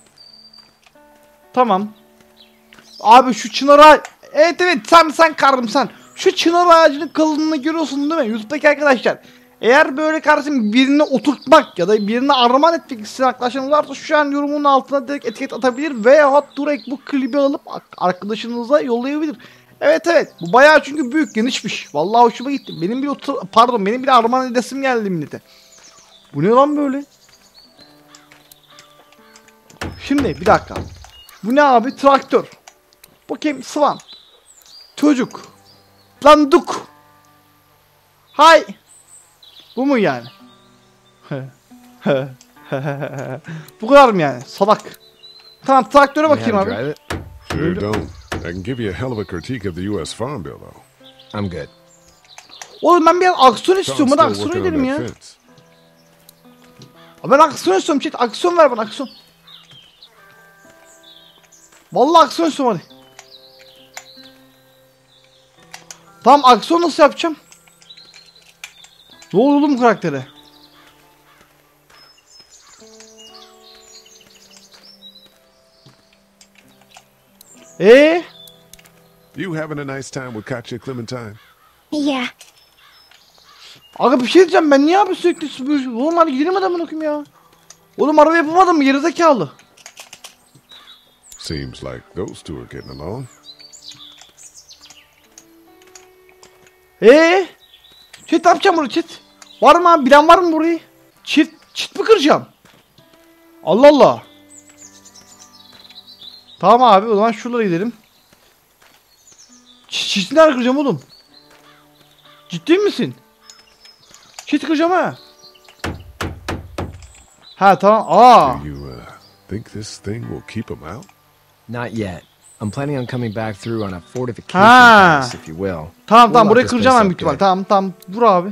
S1: Tamam. Abi şu çınar ağacı... Evet evet sen sen kardım sen. Şu çınar ağacının kalınlığını görüyorsun değil mi? YouTube'daki arkadaşlar. Eğer böyle kardeşim birini oturtmak ya da birini armağan etmek isteyen arkadaşlarınız varsa şu an yorumun altına direkt etiket atabilir veya direkt bu klibi alıp arkadaşınıza yollayabilir. Evet evet bu bayağı çünkü büyük genişmiş. Vallahi hoşuma gitti. Benim bir otur pardon benim bir armağan edesim geldi millete. Bu ne lan böyle? Şimdi bir dakika. Bu ne abi? Traktör. Bakayım Swan. Çocuk. Lan duk. Hay. Bu mu yani? Bu kadar mı yani? Salak. Tamam traktöre bakayım abi.
S3: Sure don't. I can give you a hell of a critique of the U S Farm Bill though.
S7: I'm good.
S1: Oğlum ben bir aksiyon
S3: Sean's
S1: istiyorum. Hadi
S3: still
S1: aksiyon
S3: working on
S1: edelim
S3: that
S1: ya.
S3: fence.
S1: Ben aksiyon istiyorum chat. Aksiyon ver bana aksiyon. Vallahi aksiyon istiyorum hadi. Tamam aksiyon nasıl yapacağım? Ne oldu oğlum bu karaktere? Eee?
S3: You having a nice time with Katya Clementine?
S5: Yeah.
S1: Aga bir şey diyeceğim ben niye abi sürekli böyle... Oğlum hadi gidelim adamın okuyayım ya. Oğlum araba yapamadım mı gerizekalı?
S3: Seems like those two are getting along.
S1: Eee? Çit ne yapacağım bunu çit? Var mı abi bilen var mı burayı? Çit, çit mi kıracağım? Allah Allah. Tamam abi o zaman şuralara gidelim. Çit, çit nerede kıracağım oğlum? Ciddi misin? Çit kıracağım ha. Ha tamam aa.
S3: Do you uh, think this thing will keep them out?
S7: Not yet. I'm planning on coming back through on a fortification
S1: Ha.
S7: pass, if you will.
S1: Tamam tamam
S7: We'll
S1: burayı
S7: lock this
S1: kıracağım
S7: place
S1: ben
S7: up
S1: büyük ihtimal.
S7: good.
S1: Tamam tamam vur abi.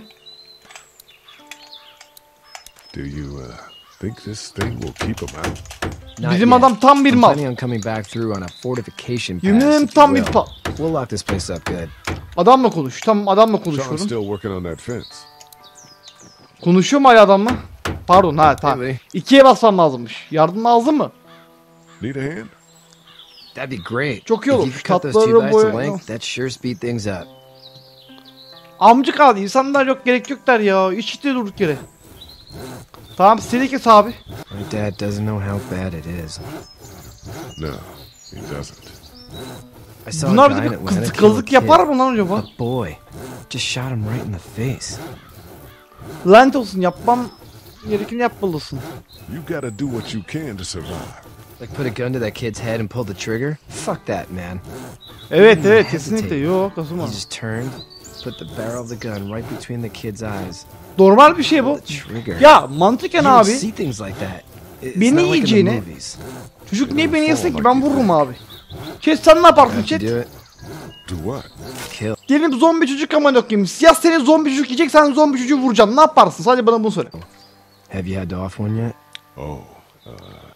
S3: Do you uh, think this thing will keep them out?
S7: Not
S1: Bizim
S7: yet.
S1: adam tam bir
S7: I'm
S1: mal.
S7: planning on coming back through on a fortification
S1: Yemin
S7: pass,
S1: ederim
S7: if you
S1: tam bir
S7: will.
S1: pa-
S7: We'll lock this place up good.
S1: Adamla konuş. Tamam adamla
S3: Sean's
S1: konuşuyorum.
S3: still working on that fence.
S1: Konuşuyor mu hala adamla? Pardon ha tamam.
S7: Evet.
S1: İkiye basmam lazımmış. Yardım lazım mı?
S3: Need a hand?
S7: That'd be great.
S1: Çok iyi
S7: If
S1: olur.
S7: you could cut those two
S1: Katları
S7: guys to
S1: boya-
S7: length, that sure speed things up.
S1: Amcık abi insanlar yok gerek yok der ya. Hiç işte durduk yere. Tamam seni kes abi.
S7: My dad doesn't know how bad it is.
S3: No, he doesn't.
S7: I saw a
S1: Bunlar
S7: guy
S1: bir
S7: in
S1: de
S7: Atlanta
S1: kız,
S7: kill a
S1: kazık
S7: kid.
S1: yapar mı lan acaba?
S7: A boy. Just shot him right in the face.
S1: Lanet olsun yapmam gerekeni yapmalısın.
S3: You gotta do what you can to survive.
S7: Like put a gun to that kid's head and pull the trigger? Fuck that, man.
S1: Evet
S7: He
S1: evet
S7: didn't
S1: kesinlikle
S7: hesitate.
S1: yok kasım
S7: He
S1: var.
S7: just turned, put the barrel of the gun right between the kid's eyes.
S1: Normal bir şey bu.
S7: Trigger.
S1: Ya mantıken
S7: You don't
S1: abi.
S7: see things like that. It's
S1: Beni
S7: not like in the
S1: yiyeceğine.
S7: movies.
S1: Çocuk niye beni yesin ki ben vururum abi. Chat sen ne yaparsın
S7: Have to
S1: chat?
S7: do it.
S3: Do what?
S7: Kill.
S1: Gelip zombi çocuk aman okuyayım. Siyah seni zombi çocuk yiyecek sen zombi çocuğu vuracaksın. Ne yaparsın? Sadece bana bunu söyle.
S7: Have you had to off one yet?
S3: Oh, uh,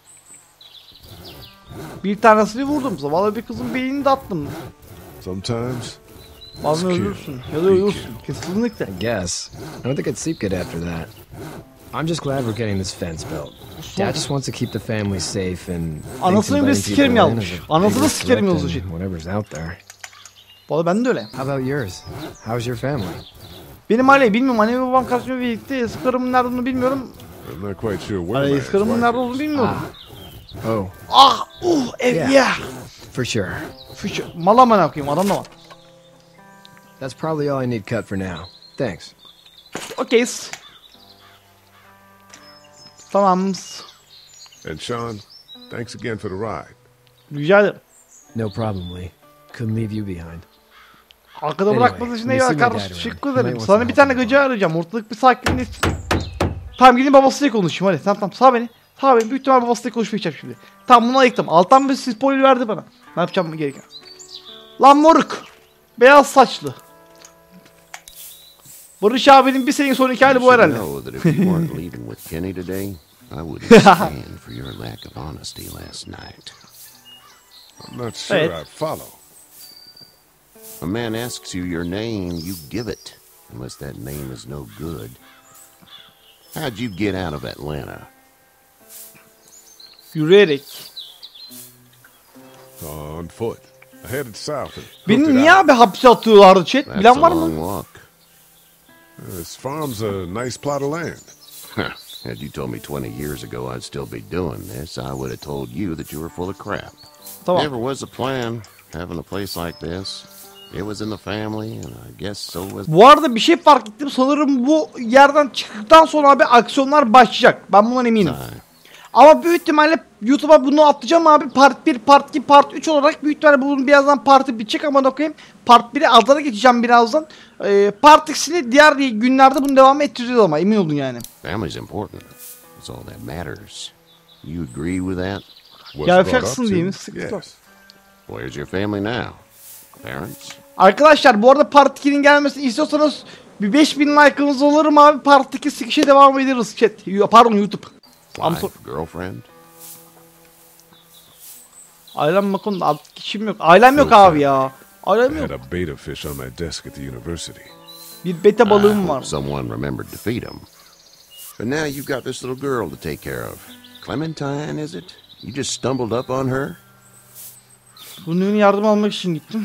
S1: Bir tanesini vurdum. Zavallı bir kızın beynini de attım.
S3: sometimes
S1: Bazen ölürsün ya da ölürsün. Kesinlikle.
S7: I guess. I don't think I'd sleep good after that. I'm just glad we're getting this fence built. Dad just wants to keep the family safe and
S1: Anasını bile sikerim yazmış. Anasını sikerim yazmış.
S7: Whatever's out there.
S1: Valla ben de öyle.
S7: How about yours? How's your family?
S1: Benim aileyi bilmiyorum. Anne ve babam karşıma birlikte. Eski karımın nerede olduğunu bilmiyorum.
S3: I'm not quite sure where
S1: Hani
S3: my
S1: eski karımın nerede
S3: ex-wife
S1: olduğunu
S3: is.
S1: bilmiyorum.
S7: Oh.
S1: Ah! Uh! Ev
S7: Yeah.
S1: ya!
S7: For sure.
S1: For sure. Mala mı koyayım? Adam da var.
S7: That's probably all I need cut for now. Thanks.
S1: Okay. Tamam.
S3: And Sean, thanks again for the ride.
S1: Rica ederim.
S7: No problem, Lee. Couldn't leave you behind.
S1: Arkada
S7: Anyway,
S1: bırakması için
S7: you see
S1: eyvallah
S7: my
S1: kardeşim.
S7: dad
S1: Teşekkür
S7: around.
S1: ederim.
S7: Might
S1: Sana
S7: want
S1: bir
S7: some
S1: tane
S7: help
S1: gıcı arayacağım. Ortalık bir sakinleşsin. Tamam gidin babasıyla konuşayım hadi. Tamam tamam sağ beni. Sağ beni. Büyük ihtimal babasıyla konuşmaya gideceğim şimdi. Tamam bunu ayıktım. Alttan bir spoiler verdi bana. Ne yapacağım gereken. Lan moruk. Beyaz saçlı. Barış abinin bir senin sonraki hali bu herhalde.
S9: You should know that if you weren't leaving with Kenny today, I wouldn't stand for your lack of honesty last night.
S3: I'm not sure
S1: Evet.
S3: I'd follow.
S9: A man asks you your name, you give it, unless that name is no good. How'd you get out of Atlanta?
S1: Yürüyerek.
S3: On foot. I headed south and hooked
S1: Beni
S3: it
S1: niye
S3: out.
S1: abi hapse atıyorlardı chat?
S9: That's
S1: Bilen
S9: a
S1: var
S9: long
S1: mı?
S9: walk.
S3: This farm's a nice plot of land.
S9: Had you told me twenty years ago I'd still be doing this, I would have told you that you were full of crap.
S1: Tamam.
S9: Never was a plan, having a place like this. It was in the family, and I guess so was...
S1: Bu arada bir şey fark ettim. Sanırım bu yerden çıktıktan sonra abi aksiyonlar başlayacak. Ben bundan eminim. Ama büyük ihtimalle YouTube'a bunu atacağım abi. Part bir, Part iki, Part üç olarak büyük ihtimalle bunun birazdan Part'ı bitecek ama okuyayım. Part bir'e adlara geçeceğim birazdan. Ee, Part ikisini diğer günlerde bunu devam ettireceğiz ama emin olun yani.
S9: Family's important. That's all that matters. You agree with that?
S3: Was
S1: Yapacaksın
S3: brought up
S1: değil mi?
S3: to.
S1: Sıkıntı yok.
S3: Yes.
S9: Where's your family now? Parents?
S1: Arkadaşlar bu arada Part ikinin gelmesini istiyorsanız bir beş bin like'ınız olur mu abi? Part iki sikişe devam ederiz chat. Pardon YouTube.
S9: Wife, girlfriend?
S1: Ailem bakın kişim yok. Ailem yok abi ya. Ailem
S3: I
S1: yok.
S3: had a beta fish on my desk at the university.
S1: Bir beta balığım
S9: I hope
S1: var.
S9: someone remembered to feed him. But now you've got this little girl to take care of. Clementine, is it? You just stumbled up on her?
S1: Bunun yardım almak için gittim.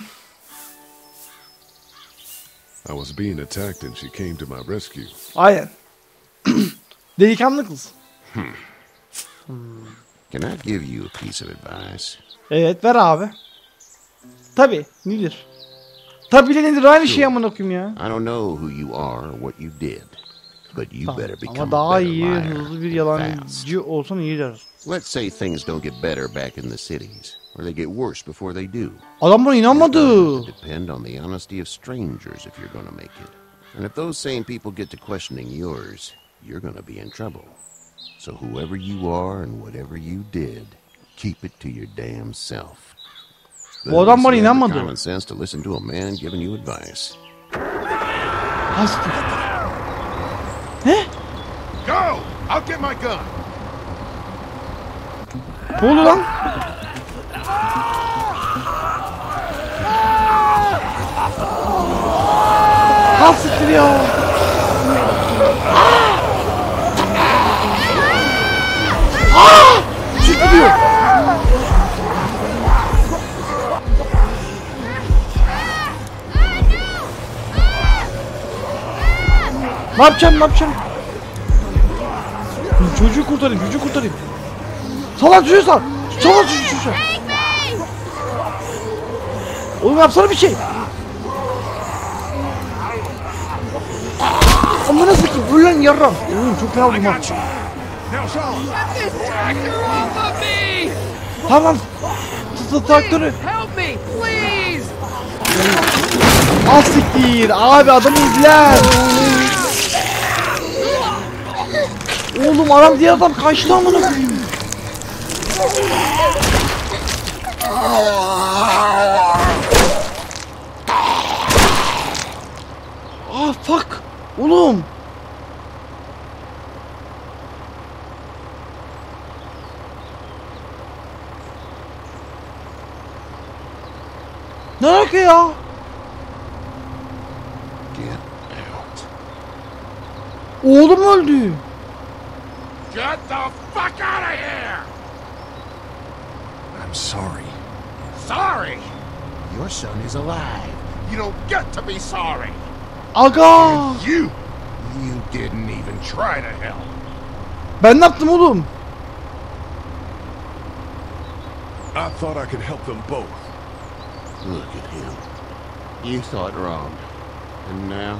S3: I was being attacked and she came to my rescue.
S1: Aynen. Delikanlı kız.
S9: Can I give you a piece of advice?
S1: Evet ver abi. Tabi nedir? Tabi de nedir aynı şey amına koyayım ya.
S9: I don't know who you are or what you did, but you
S1: Tamam.
S9: better become
S1: Ama
S9: a
S1: daha
S9: better
S1: iyi,
S9: liar.
S1: hızlı bir
S9: and
S1: yalancı olsan iyidir.
S9: Let's say things don't get better back in the cities, or they get worse before they do.
S1: Adam bana inanmadı.
S9: It depend on the honesty of strangers if you're gonna make it. And if those same people get to questioning yours, you're gonna be in trouble. So whoever you are and whatever you did, keep it to your damn self.
S1: Bu adam bana inanmadı.
S9: Common sense to listen to a man giving you advice.
S1: Hasta. Ne?
S6: Go! I'll get my gun.
S1: Ne oldu lan? Ha siktir ya. Aa! Çıkıyor. Ne yapacağım, ne yapacağım? Çocuğu kurtarayım, çocuğu kurtarayım. Salak çocuğu sal. Salak çocuğu çocuğu. Oğlum yapsana bir şey. Amına sikeyim, öl lan yarram. Oğlum çok fena oldum ha. Tamam. Tut traktörü.
S14: Help me, please!
S1: Az siktir. Abi adamı izler. Oğlum adam diğer adam kaçtı amına koyayım. Ah fuck. Oğlum. Ne alaka ya?
S9: Get out.
S1: Oğlum öldü.
S15: Get the fuck out of here!
S10: I'm sorry.
S15: Sorry?
S9: Your son is alive.
S15: You don't get to be sorry.
S1: Aga!
S15: You, you didn't even try to help.
S1: Ben ne yaptım oğlum?
S6: I thought I could help them both.
S9: Look at him. You thought wrong. And now...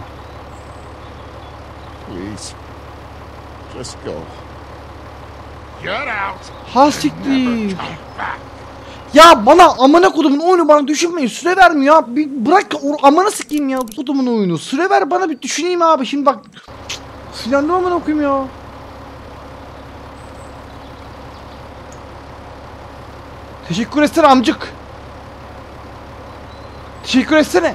S9: Please. Just go.
S15: Get out.
S1: Ha siktir. Ya bana amına kodumun oyunu bana düşünmeyin. Süre vermiyor ya. Bir bırak o amına sikeyim ya kodumun oyunu. Süre ver bana bir düşüneyim abi. Şimdi bak. Silahını amına okuyayım ya. Teşekkür etsene amcık. Teşekkür etsene.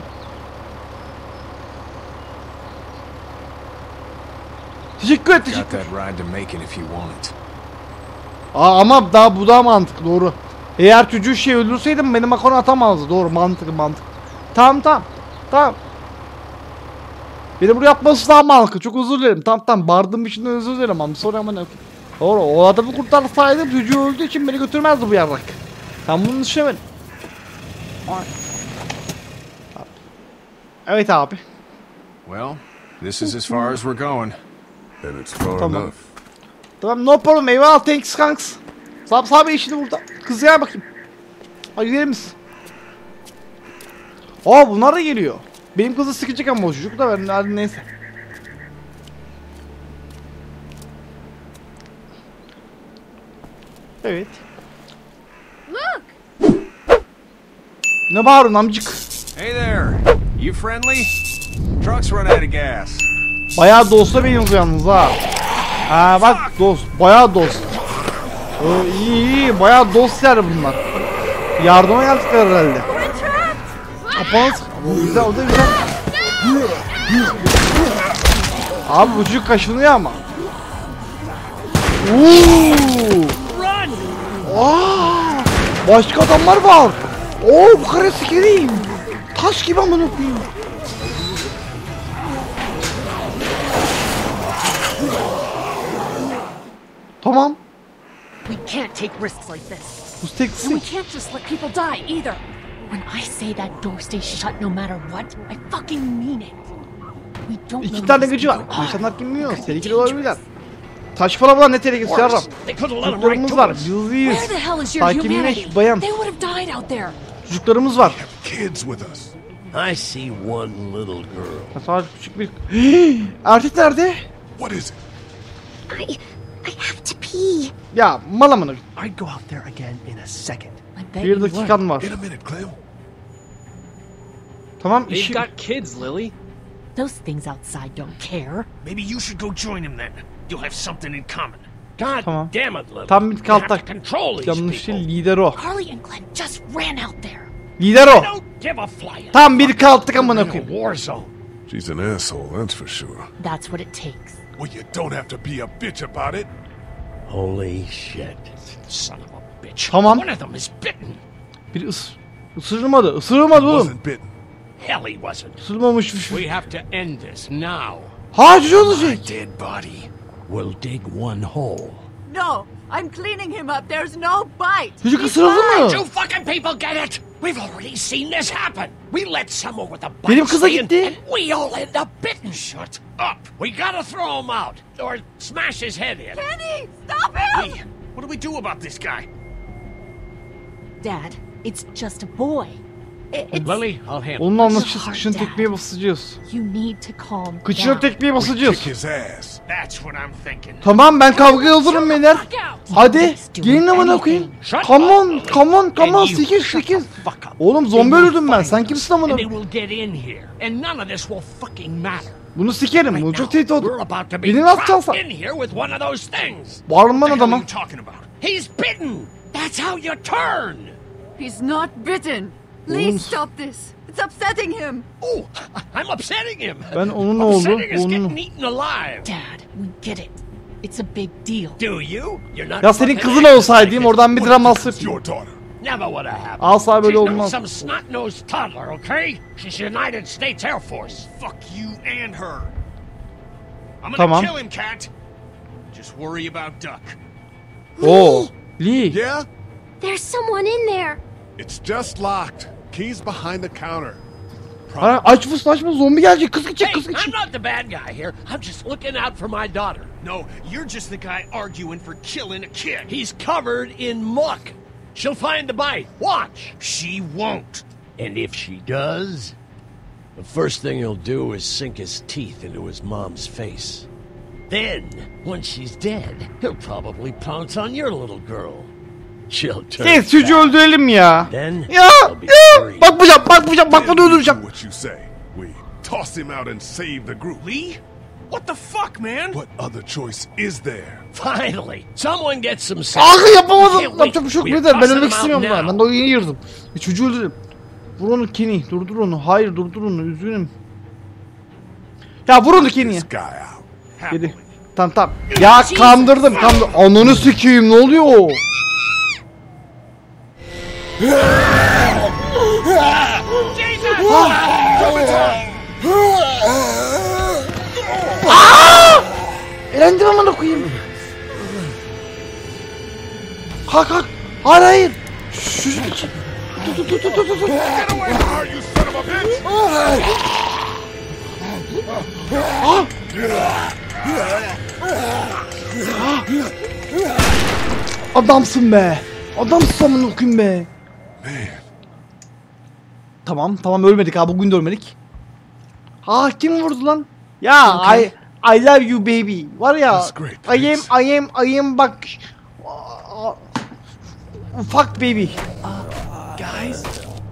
S1: Teşekkür et, teşekkür. Aa, ama daha bu daha mantıklı, doğru. Eğer çocuğu şey öldürseydim benim akonu atamazdı. Doğru, mantıklı mantıklı. Tamam tamam. Tamam. Beni buraya yapması daha mantıklı. Çok özür dilerim. Tamam tamam. Bardığım için özür dilerim ama sonra ama ne? Doğru. O adamı kurtarsaydım çocuğu öldüğü için beni götürmezdi bu yarrak. Tam bunu düşünemedim. Evet abi.
S10: Well, this is as far as we're going.
S6: And it's far
S1: Tamam.
S6: enough.
S1: Tamam, no problem. Eyvallah, thanks kanks. Sab sabi işini burada. Kız gel bakayım. Hadi gidelim biz. Aa, bunlar da geliyor. Benim kızı sıkacak ama o çocuk da ben hadi neyse. Evet.
S11: Look.
S1: Ne bağırıyorsun amcık?
S10: Hey there. You friendly? Truck's run out of gas.
S1: Bayağı dosta benziyor yalnız ha. Ha bak dost, bayağı dost. Ee, iyi iyi, bayağı dost yani bunlar. Yardıma geldikler herhalde. Kapanız. O güzel, o da güzel. Abi bu çocuk kaşınıyor ama. Uuu. Aa, başka adamlar var. Oo, bu kare sikereyim. Taş gibi amına koyayım. Tamam.
S16: We can't take risks like this.
S1: Bu tek
S16: And we can't just let people die either. When I say that door stays shut no matter what, I fucking mean it. We don't
S1: İki
S16: know
S1: tane
S16: who
S1: gücü var.
S16: these people are.
S1: İnsanlar kim bilmiyor. Tehlikeli olabilirler. Taş falan var, ne tehlikesi yarram. Çocuklarımız var. Yüzdeyiz.
S16: Where the hell is your humanity?
S1: Sakinleş bayan.
S16: They would have died out there.
S1: Çocuklarımız var.
S6: Kids with us.
S17: I see one little girl.
S1: Sadece küçük bir... Erkek nerede?
S6: What is it?
S5: I... I have to pee.
S1: Ya mal amına.
S17: I'd go out there again in a second.
S1: Bir dakikan var.
S6: In a minute, Clem.
S1: Tamam,
S18: They've
S1: işi...
S18: got kids, Lily.
S16: Those things outside don't care.
S17: Maybe you should go join him then. You'll have something in common. God
S1: Tamam.
S17: damn it, Lily.
S1: Tam bir
S17: You have
S1: kaltak.
S17: to control these
S1: Yanlış
S17: people.
S1: değil, lider o.
S16: Carly and Glenn just ran out there.
S1: Lider
S17: I
S1: o.
S17: don't give a flying.
S1: Tam bir kaltak amına
S17: We're in a
S1: koyayım.
S17: war zone.
S6: She's an asshole, that's for sure.
S16: That's what it takes.
S6: Well, you don't have to be a bitch about it.
S17: Holy shit. Son of a bitch.
S1: Tamam.
S17: One of them is bitten.
S1: Bir ıs... Isırılmadı. Isırılmadı oğlum.
S6: Wasn't bitten.
S17: Hell he wasn't.
S1: Isırılmamışmış.
S17: We have to end this now.
S1: Ha, çocuğu olacak.
S17: My dead body will dig one hole.
S13: No, I'm cleaning him up. There's no bite.
S1: Çocuk
S13: He's
S1: ısırıldı
S13: fine.
S1: mı?
S17: You fucking people get it? We've already seen this happen. We let someone with a bite
S1: Benim kıza
S17: stay in,
S1: gitti.
S17: and we all end up bitten. Shut up. We gotta throw him out or smash his head in.
S13: Kenny, stop him!
S17: Hey, what do we do about this guy?
S16: Dad, it's just a boy. It- it's...
S17: Lily, I'll handle
S1: Onunla
S17: this.
S1: anlaşacağız. Kıçını tekmeye basacağız.
S16: You need to calm
S1: Kıçını
S16: down.
S1: tekmeye
S6: Kick
S1: basacağız.
S6: his ass.
S17: That's what I'm thinking.
S1: Tamam, ben kavga hazırım beyler. Hadi gelin amına koyayım. Come on, come on, come on. Sekiz, sekiz. Oğlum zombi öldürdüm ben. Sen kimsin amına?
S17: And they will get in here, and none of this will fucking matter.
S1: Bunu sikerim. Bu çok tehdit oldu.
S17: We're about to be
S1: Beni nasıl çalsan?
S17: trapped in here with one of those things.
S1: Bağırın
S17: What
S1: lan
S17: the hell are
S1: adama.
S17: you talking about? He's bitten. That's how you turn.
S13: He's not bitten.
S1: Oğlum.
S13: Please stop this. It's upsetting him.
S17: Oh, I'm upsetting him.
S1: Ben onun ne oldu?
S17: Upsetting is
S1: Onun.
S17: getting eaten alive.
S16: Dad, we get it. It's a big deal.
S17: Do you? You're not
S1: Ya senin
S17: fucking
S1: kızın
S17: acting
S1: olsaydım
S17: like
S1: oradan bir
S17: it.
S1: draması
S6: It's your daughter.
S17: Never would have happened.
S1: Asla böyle
S17: She's not
S1: olmaz.
S17: some snot-nosed toddler, okay? She's United States Air Force.
S15: Fuck you and her. I'm gonna
S1: Tamam.
S15: kill him, Cat. Just worry about Duck.
S1: Oo. Lee.
S6: Yeah?
S5: There's someone in there.
S6: It's just locked. Key's behind the counter.
S1: Ha, aç mısın aç mısın? Zombi gelecek. Kız gidecek
S17: Hey,
S1: kız gidecek.
S17: I'm not the bad guy here. I'm just looking out for my daughter.
S15: No, you're just the guy arguing for killing a kid.
S17: He's covered in muck. She'll find the bite. Watch.
S15: She won't.
S17: And if she does, the first thing he'll do is sink his teeth into his mom's face. Then, once she's dead, he'll probably pounce on your little girl. She'll turn
S1: Kes çocuğu
S17: back.
S1: öldürelim ya.
S17: Then
S1: Ya,
S17: she'll be
S1: ya.
S17: free.
S1: Bakmayacağım bakmayacağım bak bunu öldüreceğim.
S6: Do what you say. We toss him out and save the group.
S15: Lee? What the fuck, man?
S6: What other choice is there?
S17: Finally, someone gets some sense.
S1: Ağrı
S17: Can't
S1: yapamadım.
S17: wait.
S1: Yapacak bir şey yok.
S17: We're
S1: Birader ben
S17: tossing
S1: ölmek
S17: him out
S1: istemiyorum
S17: now.
S1: daha. Ben de oyunu yırdım. Bir çocuğu öldürürüm. Vur onu Kenny. Durdur onu. Hayır durdur onu. Üzgünüm. Ya vur onu Kenny'ye.
S6: This guy out.
S1: Yedi. Tamam tamam. Ya kandırdım kandırdım. Ananı sikeyim ne oluyor? Aaa! Elendim amına koyayım. Kalk kalk. Hayır hayır. Şu şu şu. Tut tut tut tut tut tut.
S15: Get away from her, you son of a bitch!
S1: Ah! Adamsın be. Adamsın amına koyayım be. Tamam tamam ölmedik abi bugün de ölmedik. Ha kim vurdu lan? Ya
S6: Okay.
S1: I I love you baby. Var ya.
S6: That's great,
S1: I am I am I am bak. Fuck baby.
S7: Guys?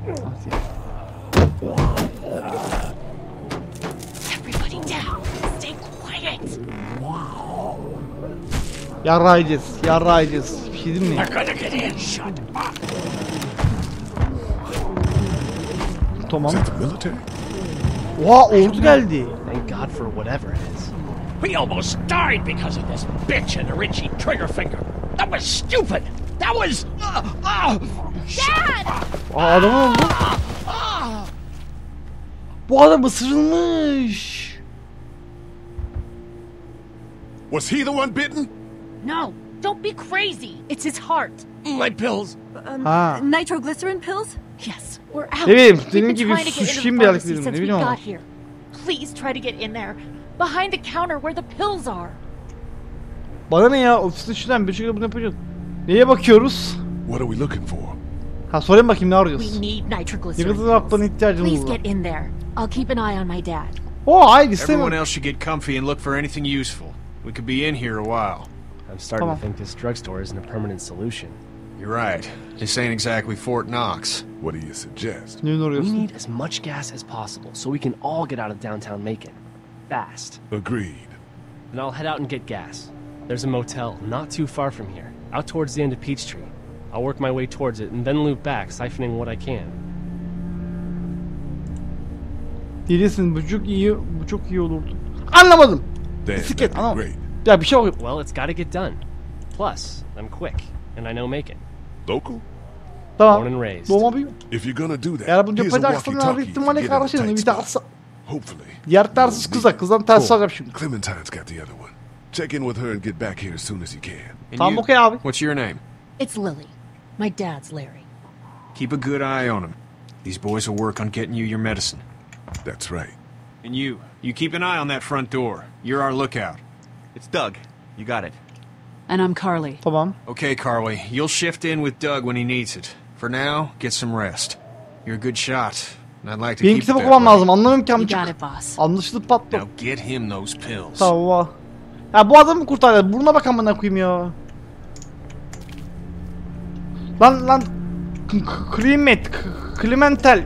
S16: Everybody down. Stay quiet.
S1: Yarrayacağız. Yarrayacağız. Bir şey değil mi?
S17: They're gonna get in. Shut up.
S1: Tamam.
S6: Is that the military?
S1: Oha ordu geldi.
S7: Thank God for whatever it is.
S17: We almost died because of this bitch and the Richie Triggerfinger. That was stupid. That was. Uh, uh,
S16: Dad!
S1: Aa adam oldu. Bu adam ısırılmış.
S6: Was he the one bitten?
S16: No, don't be crazy. It's his heart.
S17: My pills.
S13: Um,
S1: Ha.
S13: nitroglycerin pills?
S16: Yes, we're out.
S1: Evet,
S16: We've
S1: senin
S16: been
S1: gibi
S16: trying to get into
S1: suçlayayım
S16: the
S1: bir
S16: pharmacy
S1: dedim,
S16: since
S1: ne
S16: we
S1: bileyim ama.
S16: got here. Please try to get in there. Behind the counter where the pills are.
S1: Bana ne ya ofiste işlem bir şekilde bunu yapacağız. Neye bakıyoruz?
S6: What are we looking for?
S1: Ha sorayım bakayım ne
S16: We
S1: arıyoruz?
S16: need nitroglycerin.
S1: Yıldızın haplarına ihtiyacımız
S16: Please
S1: var.
S16: get in there. I'll keep an eye on my dad.
S1: Oh hayır
S10: Everyone
S1: istemiyorum.
S10: else should get comfy and look for anything useful. We could be in here a while.
S7: I'm starting
S1: Come
S7: to think this drugstore isn't a permanent solution.
S10: You're right. This ain't exactly Fort Knox.
S6: What do you suggest?
S1: Ne
S7: We
S1: arıyorsun?
S7: need as much gas as possible so we can all get out of downtown Macon. Fast.
S6: Agreed.
S7: Then I'll head out and get gas. There's a motel not too far from here, out towards the end of Peachtree. I'll work my way towards it and then loop back, siphoning what I can.
S1: Delisin bu çok iyi bu çok iyi olurdu. Anlamadım.
S6: Then
S1: Bisiklet
S6: that'd be
S1: anlamadım.
S6: great.
S1: Ya bir şey bakayım.
S7: Well, it's gotta get done. Plus, I'm quick, and I know Macon.
S6: Local?
S1: Tamam.
S7: Born and raised.
S1: Doğma bir.
S6: If you're gonna do that,
S1: Eğer bunu
S6: here's a
S1: yapacaksın abi
S6: walkie-talkie.
S1: ihtimalle
S6: Get in a
S1: karşıyım.
S6: tight
S1: Bir
S6: spot.
S1: tanesi.
S6: Hopefully.
S1: Diğer tersiz kıza. Kızdan ters alacağım şimdi.
S6: Clementine's got the other one. Check in with her and get back here as soon as you can.
S10: And
S1: Tamam
S10: you,
S1: okey abi.
S10: what's your name?
S16: It's Lily. My dad's Larry.
S10: Keep a good eye on him. These boys will work on getting you your medicine.
S6: That's right.
S10: And you, you keep an eye on that front door. You're our lookout.
S18: It's Doug. You got it.
S13: And I'm Carly.
S1: Tamam.
S10: Okay, Carly, you'll shift in with Doug when he needs it. For now, get some rest. You're a good shot, and I'd like to
S1: Benim
S10: keep it
S1: kitap
S10: that
S1: okumam
S10: way.
S1: lazım. Anlamıyorum ki
S13: You
S1: amcık.
S13: got it, boss.
S1: Anlaşıldı patlı.
S10: Now get him those pills.
S1: Tamam. Ya bu adamı kurtar. Burnuna bak amına koyayım ya. Lan lan. K- k- Clement. K- Clementel.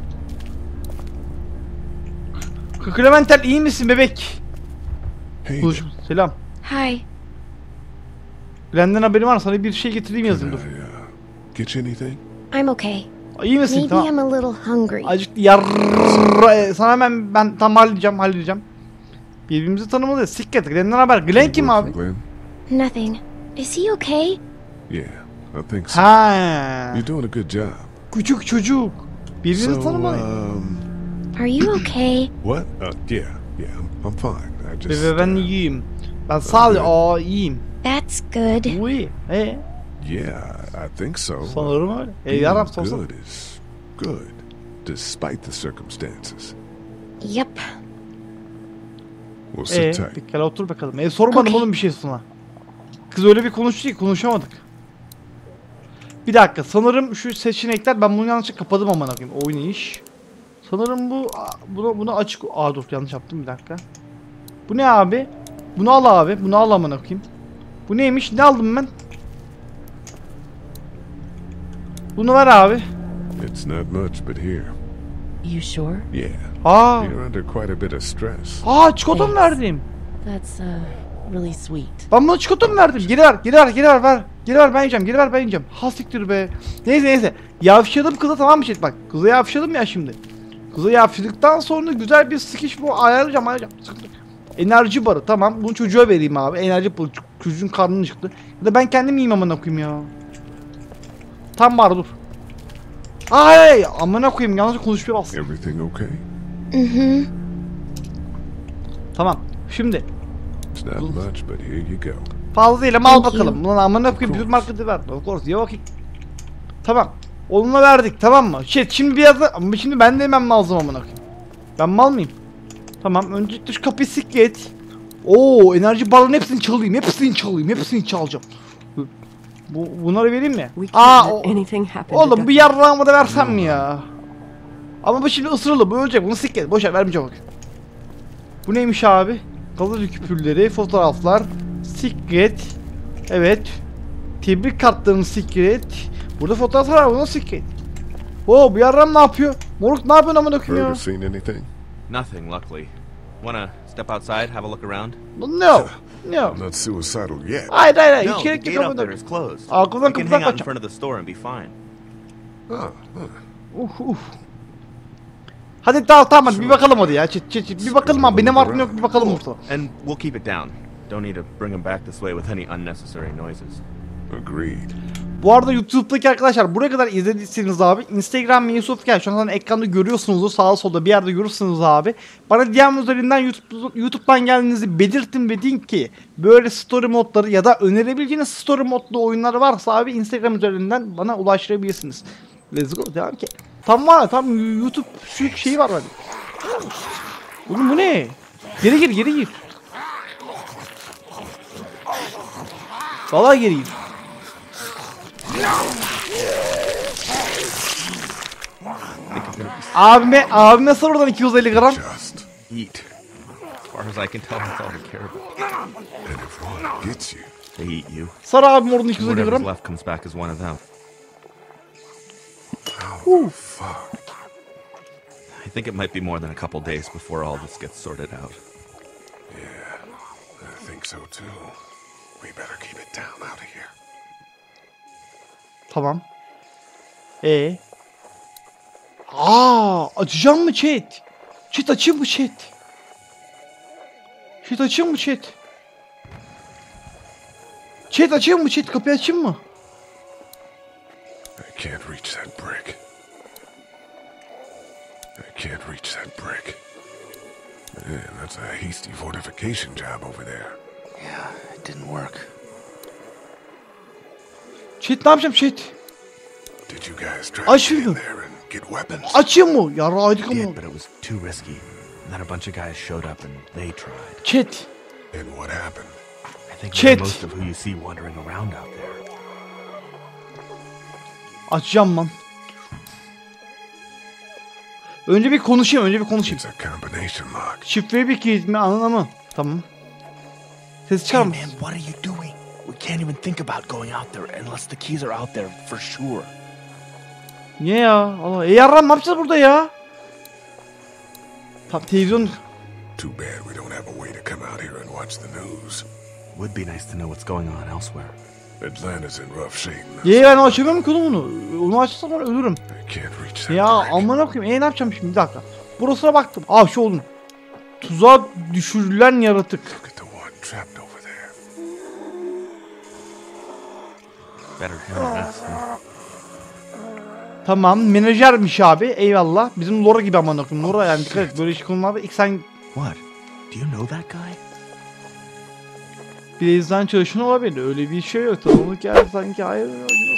S1: K- Clementel iyi misin bebek?
S6: Hey,
S1: Buluş. Selam.
S5: Hi.
S1: Glenn'den haberim var. Sana bir şey getireyim yazayım dur.
S6: I, uh, get you anything?
S5: I'm okay.
S1: İyi misin?
S5: Maybe
S1: Tamam.
S5: I'm a little hungry.
S1: Acık yar sana hemen ben tam halledeceğim halledeceğim. Birbirimizi tanımalıyız. Siklet. Glenn'den haber. Glenn kim abi?
S6: Glenn?
S5: Nothing. Is he okay?
S6: Yeah,
S3: I think so.
S1: Ha.
S3: You're doing a good job.
S1: Küçük çocuk. Birbirinizi
S3: So,
S1: tanımayın.
S3: um,
S5: Are you okay?
S3: what? Uh, yeah, yeah, I'm, I'm fine. I just.
S1: Bebe ben iyiyim. Ben sadece aa iyiyim.
S5: That's good.
S1: Uy. E.
S3: Yeah, I think so.
S1: Sanırım öyle. E
S3: Being
S1: yaram sorsa.
S3: good is good, despite the circumstances.
S5: Yep.
S3: We'll sit
S1: E,
S3: tight.
S1: bir kere otur bakalım. E sormadım oğlum bir şey sana. Kız öyle bir konuştu ki konuşamadık. Bir dakika sanırım şu seçenekler ben bunu yanlışlıkla kapadım aman akıyım. Oynayış. Sanırım bu bunu bunu açık. Aa dur yanlış yaptım bir dakika. Bu ne abi? Bunu al abi. Bunu al aman akıyım. Bu neymiş? Ne aldım ben? Bunu ver abi.
S3: It's not much, but here.
S16: You sure?
S3: Yeah.
S1: Aa.
S3: You're under quite a bit of stress.
S1: Aa çikolata mı verdim?
S16: That's uh really sweet.
S1: Ben buna çikolata mı verdim? Geri ver, geri ver, geri ver, ver. Geri ver ben yiyeceğim, geri ver ben yiyeceğim. Ha siktir be. Neyse neyse. Yavşadım kıza tamam mı şey bak. Kıza yavşadım ya şimdi. Kıza yavşadıktan sonra güzel bir sıkış bu ayarlayacağım ayarlayacağım. Enerji barı tamam. Bunu çocuğa vereyim abi. Enerji barı çocuğun karnını çıktı. Ya da ben kendim yiyeyim amına koyayım ya. Tam var dur. Ay amına koyayım yanlış konuşmaya bastım.
S3: Everything okay?
S5: Mhm.
S1: Tamam. Şimdi
S3: It's not much, but here you go.
S1: fazla değil ama al bakalım. Ulan amına koyayım bütün marketi ver. Of course. Ya bakayım. Tamam. Onunla verdik tamam mı? Şey şimdi biraz da ama şimdi ben de yemem lazım amına koyayım. Ben mal mıyım? Tamam öncelikle şu kapıyı siklet. Oo enerji barların hepsini çalayım. Hepsini çalayım. Hepsini çalacağım. Bu bunları vereyim mi? Aa o, oğlum bu yarrağımı da versem mi ya? Ama bu şimdi ısırılı bu ölecek bunu siklet. Boşver vermeyeceğim bak. Bu neymiş abi? Gazeteci küpürleri, fotoğraflar, siklet. Evet. Tebrik kartlarının siklet. Burada fotoğraflar var bunun siklet. Oo bu yarram ne yapıyor? Moruk ne yapıyorsun amına koyayım
S3: Heard
S1: ya?
S3: or seen anything?
S18: Nothing, luckily. Wanna step outside, have a look around?
S1: No. No.
S3: I'm not suicidal yet.
S1: Hayır hayır hayır.
S18: No,
S1: Hiç
S18: the
S1: gerek
S18: gate
S1: yok
S18: up
S1: amına
S18: there is
S1: koyayım.
S18: closed.
S1: Arkadan
S18: You can
S1: kapıdan
S18: hang out in
S1: kaçacağım.
S18: front of the store and be fine.
S3: Oh, huh.
S1: Uf uf. Hadi tamam tamam hadi bir bakalım hadi ya. Çit çit çit bir bakalım abi benim var mı yok bir bakalım ortada.
S18: And we'll keep it down. Don't need to bring them back this way with any unnecessary noises.
S3: Agreed.
S1: Bu arada YouTube'daki arkadaşlar buraya kadar izlediyseniz abi Instagram ve Yusufken şu an ekranda görüyorsunuzdur sağda solda bir yerde görürsünüz abi. Bana D M üzerinden YouTube, YouTube'dan geldiğinizi belirtin ve deyin ki böyle story modları ya da önerebileceğiniz story modlu oyunlar varsa abi Instagram üzerinden bana ulaştırabilirsiniz. Let's go devam ki. Tam var tam YouTube şu şeyi var hadi. Oğlum bu ne? Geri gir geri gir. Vallahi geri gir. Abime, abime sor oradan iki yüz elli gram.
S3: Just eat.
S18: As far as I can tell, that's all they care about.
S3: And if one gets you,
S18: They eat you.
S1: Sor abime oradan iki yüz elli
S18: Whatever's
S1: gram.
S18: left comes back as one of them.
S3: oh fuck.
S18: I think it might be more than a couple days before all this gets sorted out.
S3: Yeah, I think so too. We better keep it down out of here.
S1: Tamam. Ee. Aa, açacağım mı chat? Chat açayım mı chat? Chat açayım mı chat? Chat açayım mı chat? Kapıyı açayım mı?
S3: I can't reach that brick. I can't reach that brick. Man, that's a hasty fortification job over there.
S18: Yeah, it didn't work.
S1: Chat ne yapacağım chat?
S3: Did you guys try
S1: Aç
S3: to get in
S1: şunu.
S3: there and get weapons?
S1: Açayım mı? Ya raydık
S18: We
S1: ama.
S18: did, but it was too risky. And then a bunch of guys showed up and they tried.
S1: Chat.
S3: And what happened?
S18: I think
S1: Chat.
S18: most of who you see wandering around out there.
S1: Açacağım lan. Önce bir konuşayım, önce bir konuşayım.
S3: It's a combination lock.
S1: Şifreyi bir kilit mi anladın mı? Tamam. Ses çıkar mı?
S18: Man, what are you doing? We can't even think about going out there unless the keys are out there for sure.
S1: Niye ya? Allah, e yarram ne yapacağız burada ya? Tam televizyon.
S3: Too bad we don't have a way to come out here and watch the news.
S18: Would be nice to know what's going on elsewhere.
S3: Atlanta's in rough shape.
S1: Ye ben açamıyorum ki oğlum bunu. Onu açsam ben ölürüm.
S3: I can't reach that
S1: Ya
S3: brick.
S1: amına koyayım. E ne yapacağım şimdi? Bir dakika. Burasına baktım. Aa şu oğlum. Tuzağa düşürülen yaratık.
S3: Look at the one trapped over there.
S18: better handle this.
S1: Tamam, menajermiş abi. Eyvallah. Bizim Laura gibi aman okuyun. Laura yani dikkat et böyle konularda ilk sen...
S18: What? Do you know that guy?
S1: Blaze'den çalışan olabilir. Öyle bir şey yok. Tanımlık yer sanki hayır.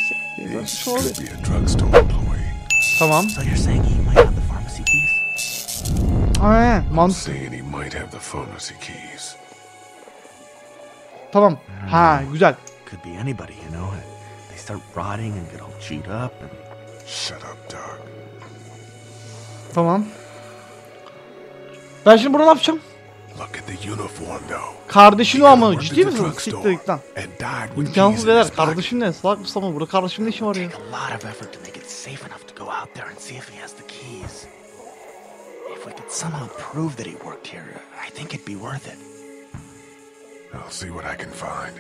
S1: Tamam.
S18: So you're saying he might have the pharmacy keys?
S1: Aynen.
S3: I'm saying he might have the pharmacy keys.
S1: Tamam. Ha, güzel.
S18: Could be anybody, you know. They start rotting and get all chewed up and...
S3: Shut up, dog.
S1: Tamam. Ben şimdi burada ne yapacağım?
S3: Look at the uniform though.
S1: Kardeşin o ama ciddi misin? Siktir git lan. İmkansız eder. Kardeşin ne? Salak mısın ama burada kardeşin ne işi var ya?
S18: A lot of effort to make it safe enough to go out there and see if he has the keys. If we could somehow prove that he worked here, I think it'd be worth it.
S3: I'll see what I can find.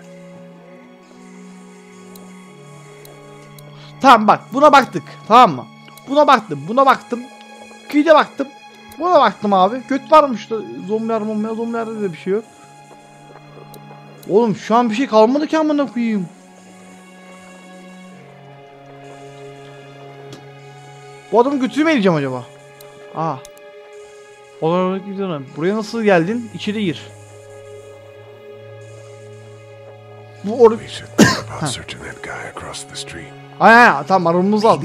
S1: Tamam bak buna baktık. Tamam mı? Buna baktım. Buna baktım. Kıyıda baktım. Buna baktım abi. Göt varmış da zombiler zombiler zombilerde de bir şey yok. Oğlum şu an bir şey kalmadı ki amına koyayım. Bu adamı götürmeyeceğim acaba? Aa. Olarak gidiyorum. Buraya nasıl geldin? İçeri gir. Bu or... Aynen tamam aramamız lazım.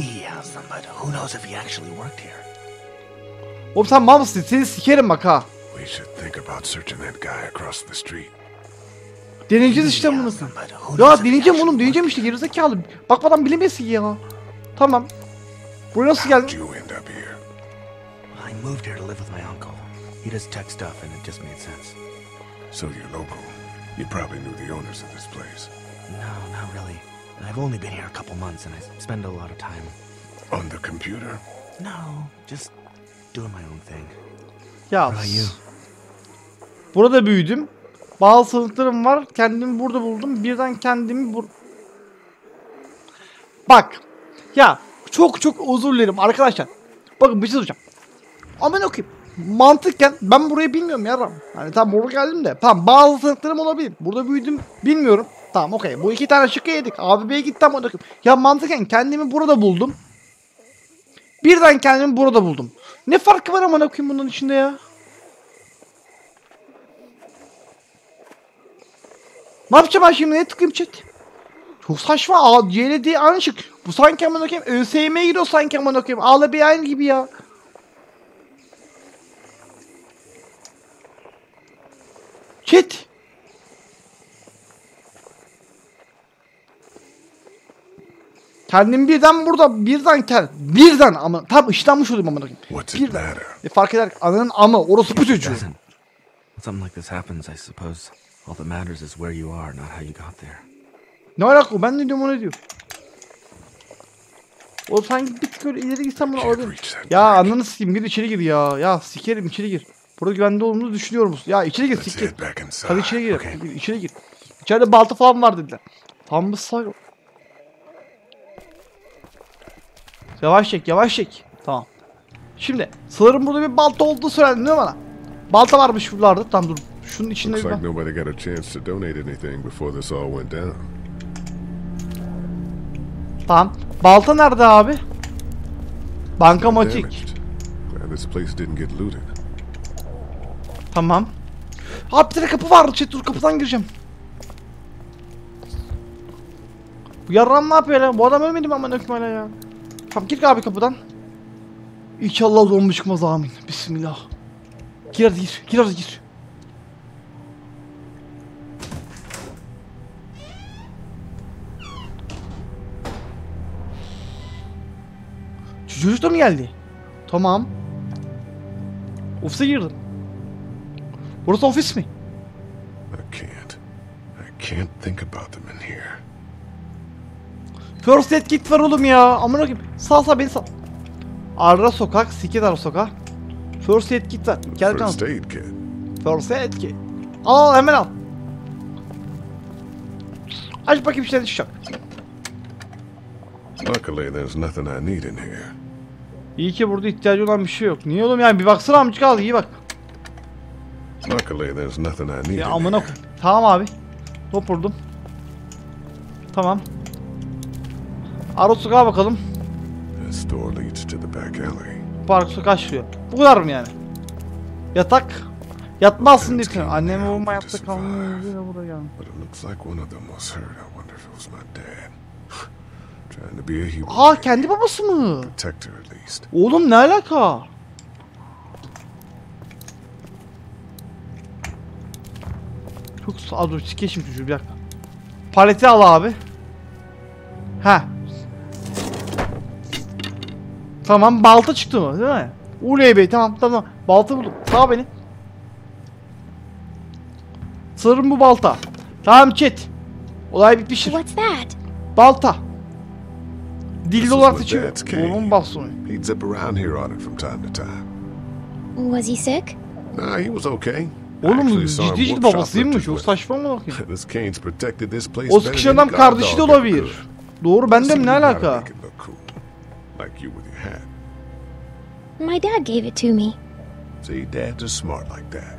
S1: Oğlum sen mal mısın? Seni sikerim bak ha. Deneyeceğiz işte bunu. Ya deneyeceğim oğlum deneyeceğim işte gerizekalı. Bakmadan bilemesin ya. Tamam. Buraya nasıl geldin?
S18: I moved here to live with my uncle. He does tech stuff and it just made sense.
S3: So you're local. You probably knew the owners of this place.
S18: No, not really. I've only been here a couple months and I spend a lot of time...
S3: On the computer?
S18: No, just doing my own thing.
S1: Ya. Burada büyüdüm. Bazı sınıflarım var. Kendimi burada buldum. Birden kendimi bur... Bak. Ya. Çok çok özür dilerim arkadaşlar. Bakın bir şey soracağım. Aman okuyayım. Mantıken ben burayı bilmiyorum yaram. Hani tamam buraya geldim de. Tamam bazı sınıflarım olabilir. Burada büyüdüm bilmiyorum. Tamam okey. Bu iki tane şıkkı yedik. Abi B'ye gittim aman okuyayım. Ya mantıken kendimi burada buldum. Birden kendimi burada buldum. Ne farkı var aman okuyayım bunun içinde ya? Ne yapacağım ben şimdi? Ne tıklayayım chat? Çok saçma. A, C L D aynı şık. Bu sanki aman okuyayım. ÖSYM'ye giriyor sanki aman okuyayım. A, B aynı gibi ya. Chat. Kendim birden burada birden kend birden ama tam ışlanmış olayım amına koyayım. Birden. E, fark eder ananın ama orası bu çocuğu.
S18: Something like this happens, I suppose. All that matters is where you are, not how you got there.
S1: Ne alaka? Ben ne diyorum o ne diyor? O sanki bir tık öyle ileri gitsem bunu alırım. Ya ananı sikeyim gir içeri gir ya. Ya sikerim içeri gir. Burada güvende olduğumuzu düşünüyor musun? Ya içeri gir siktir. Hadi içeri gir. Okay. İçeri gir. İçeride balta falan var dediler. Tam bir say. Yavaş çek yavaş çek. Tamam. Şimdi sınırın burada bir balta olduğu söylendi değil mi bana? Balta varmış buralarda. Tamam dur. Şunun içinde bir bak.
S3: Looks like nobody got a chance to donate anything before this all went down.
S1: Tamam. Balta nerede abi? Bankamatik.
S3: This place didn't get looted.
S1: Tamam. Abi bir tane kapı var. Chat dur kapıdan gireceğim. Bu yarram ne yapıyor lan? Bu adam ölmedi mi aman öküm ya? Tamam gir abi kapıdan. İnşallah zombi çıkmaz amin. Bismillah. Gir hadi gir. Gir hadi gir. Çocuk da mı geldi? Tamam. Ofise girdim. Burası ofis mi?
S3: I can't. I can't think about them in here.
S1: First aid kit var oğlum ya. Amına koyayım. Sal sal beni sal. Arra sokak, Sikir Arra sokak. First aid kit var. Gel
S3: First aid kit.
S1: First aid kit. Al hemen al. Aç bakayım bir şeyler çıkacak.
S3: Luckily there's nothing I need in here.
S1: İyi ki burada ihtiyacı olan bir şey yok. Niye oğlum yani bir baksana amcık al iyi bak.
S3: Luckily there's nothing I need.
S1: Ya amına koyayım. Tamam abi. Topurdum. Tamam. Ara sokağa bakalım.
S3: This door leads to the back alley.
S1: Park sokağa çıkıyor. Bu kadar mı yani? Yatak. Yatmazsın diye düşünüyorum. Annem ve babam hayatta kalmıyor diye buraya geldim.
S3: But it looks like one of them was hurt. I wonder if it was my dad. Trying to be a hero.
S1: Aa, kendi babası mı?
S3: Protect her at least.
S1: Oğlum ne alaka? Çok sağ dur, sikeşim çocuğu bir dakika. Paleti al abi. Ha. Tamam, balta çıktı mı değil mi? Uley bey, tamam tamam. Balta buldum. Sağ beni. Sanırım bu balta. Tamam chat. Olay bitmiştir.
S5: What's that?
S1: Balta. Dilli
S3: This
S1: olarak
S3: was my
S1: seçiyor.
S3: dad's cane.
S1: Oğlum bastonu.
S3: He'd zip around here on it from time to time.
S5: Was he sick?
S3: Nah, he was okay.
S1: Oğlum ciddi ciddi babasıymış. Çok saçma mı bakayım?
S3: This cane's protected this place
S1: O
S3: better
S1: sıkışan
S3: than
S1: adam
S3: God
S1: kardeşi de
S3: dog ever
S1: olabilir.
S3: could.
S1: Doğru, bende mi ne
S3: You gotta
S1: alaka?
S3: make it look cool. Like you with your hat.
S5: My dad gave it to me.
S3: See, dads are smart like that.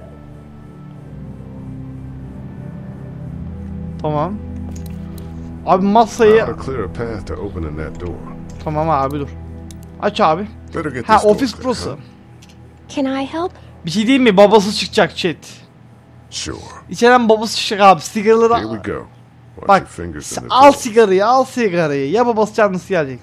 S1: Tamam. Abi masayı...
S3: How to clear a path to opening that door.
S1: Tamam abi dur. Aç abi.
S3: Better get
S1: Ha,
S3: this door
S1: ofis
S3: clear,
S1: burası.
S3: huh?
S5: Can I help?
S1: Bir şey diyeyim mi? Babası çıkacak chat.
S3: Sure.
S1: İçeriden babası çıkacak abi. Sigaraları...
S3: Here we go. Watch
S1: Bak,
S3: your fingers in the
S1: al
S3: door.
S1: sigarayı, al sigarayı. Ya babası canlısı gelecek.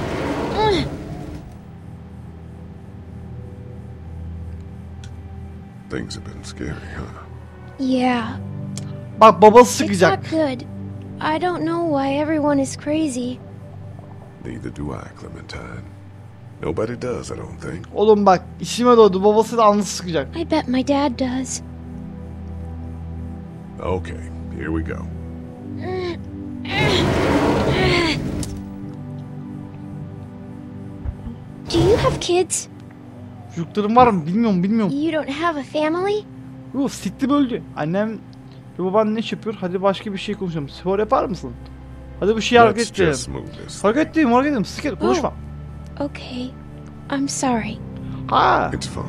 S3: Things have been scary, huh?
S5: Yeah.
S1: Bak babası
S5: It's
S1: çıkacak.
S5: not good. I don't know why everyone is crazy.
S3: Neither do I, Clementine. Nobody does, I don't think.
S1: Oğlum bak, işime doğdu. Babası da anlısı çıkacak.
S5: I bet my dad does.
S3: Okay, here we go.
S5: Do you have kids?
S1: Çocuklarım var mı? Bilmiyorum, bilmiyorum.
S5: You don't have a family?
S1: Yuh, sikti böldü. Annem ve baban ne iş yapıyor? Hadi başka bir şey konuşalım. Spor yapar mısın? Hadi bu şeyi hareket
S3: Let's
S1: edelim.
S3: just move this.
S1: Hareket edeyim, hareket edeyim. Siktir, konuşma.
S5: Okay. I'm sorry.
S1: Ha.
S3: It's fine.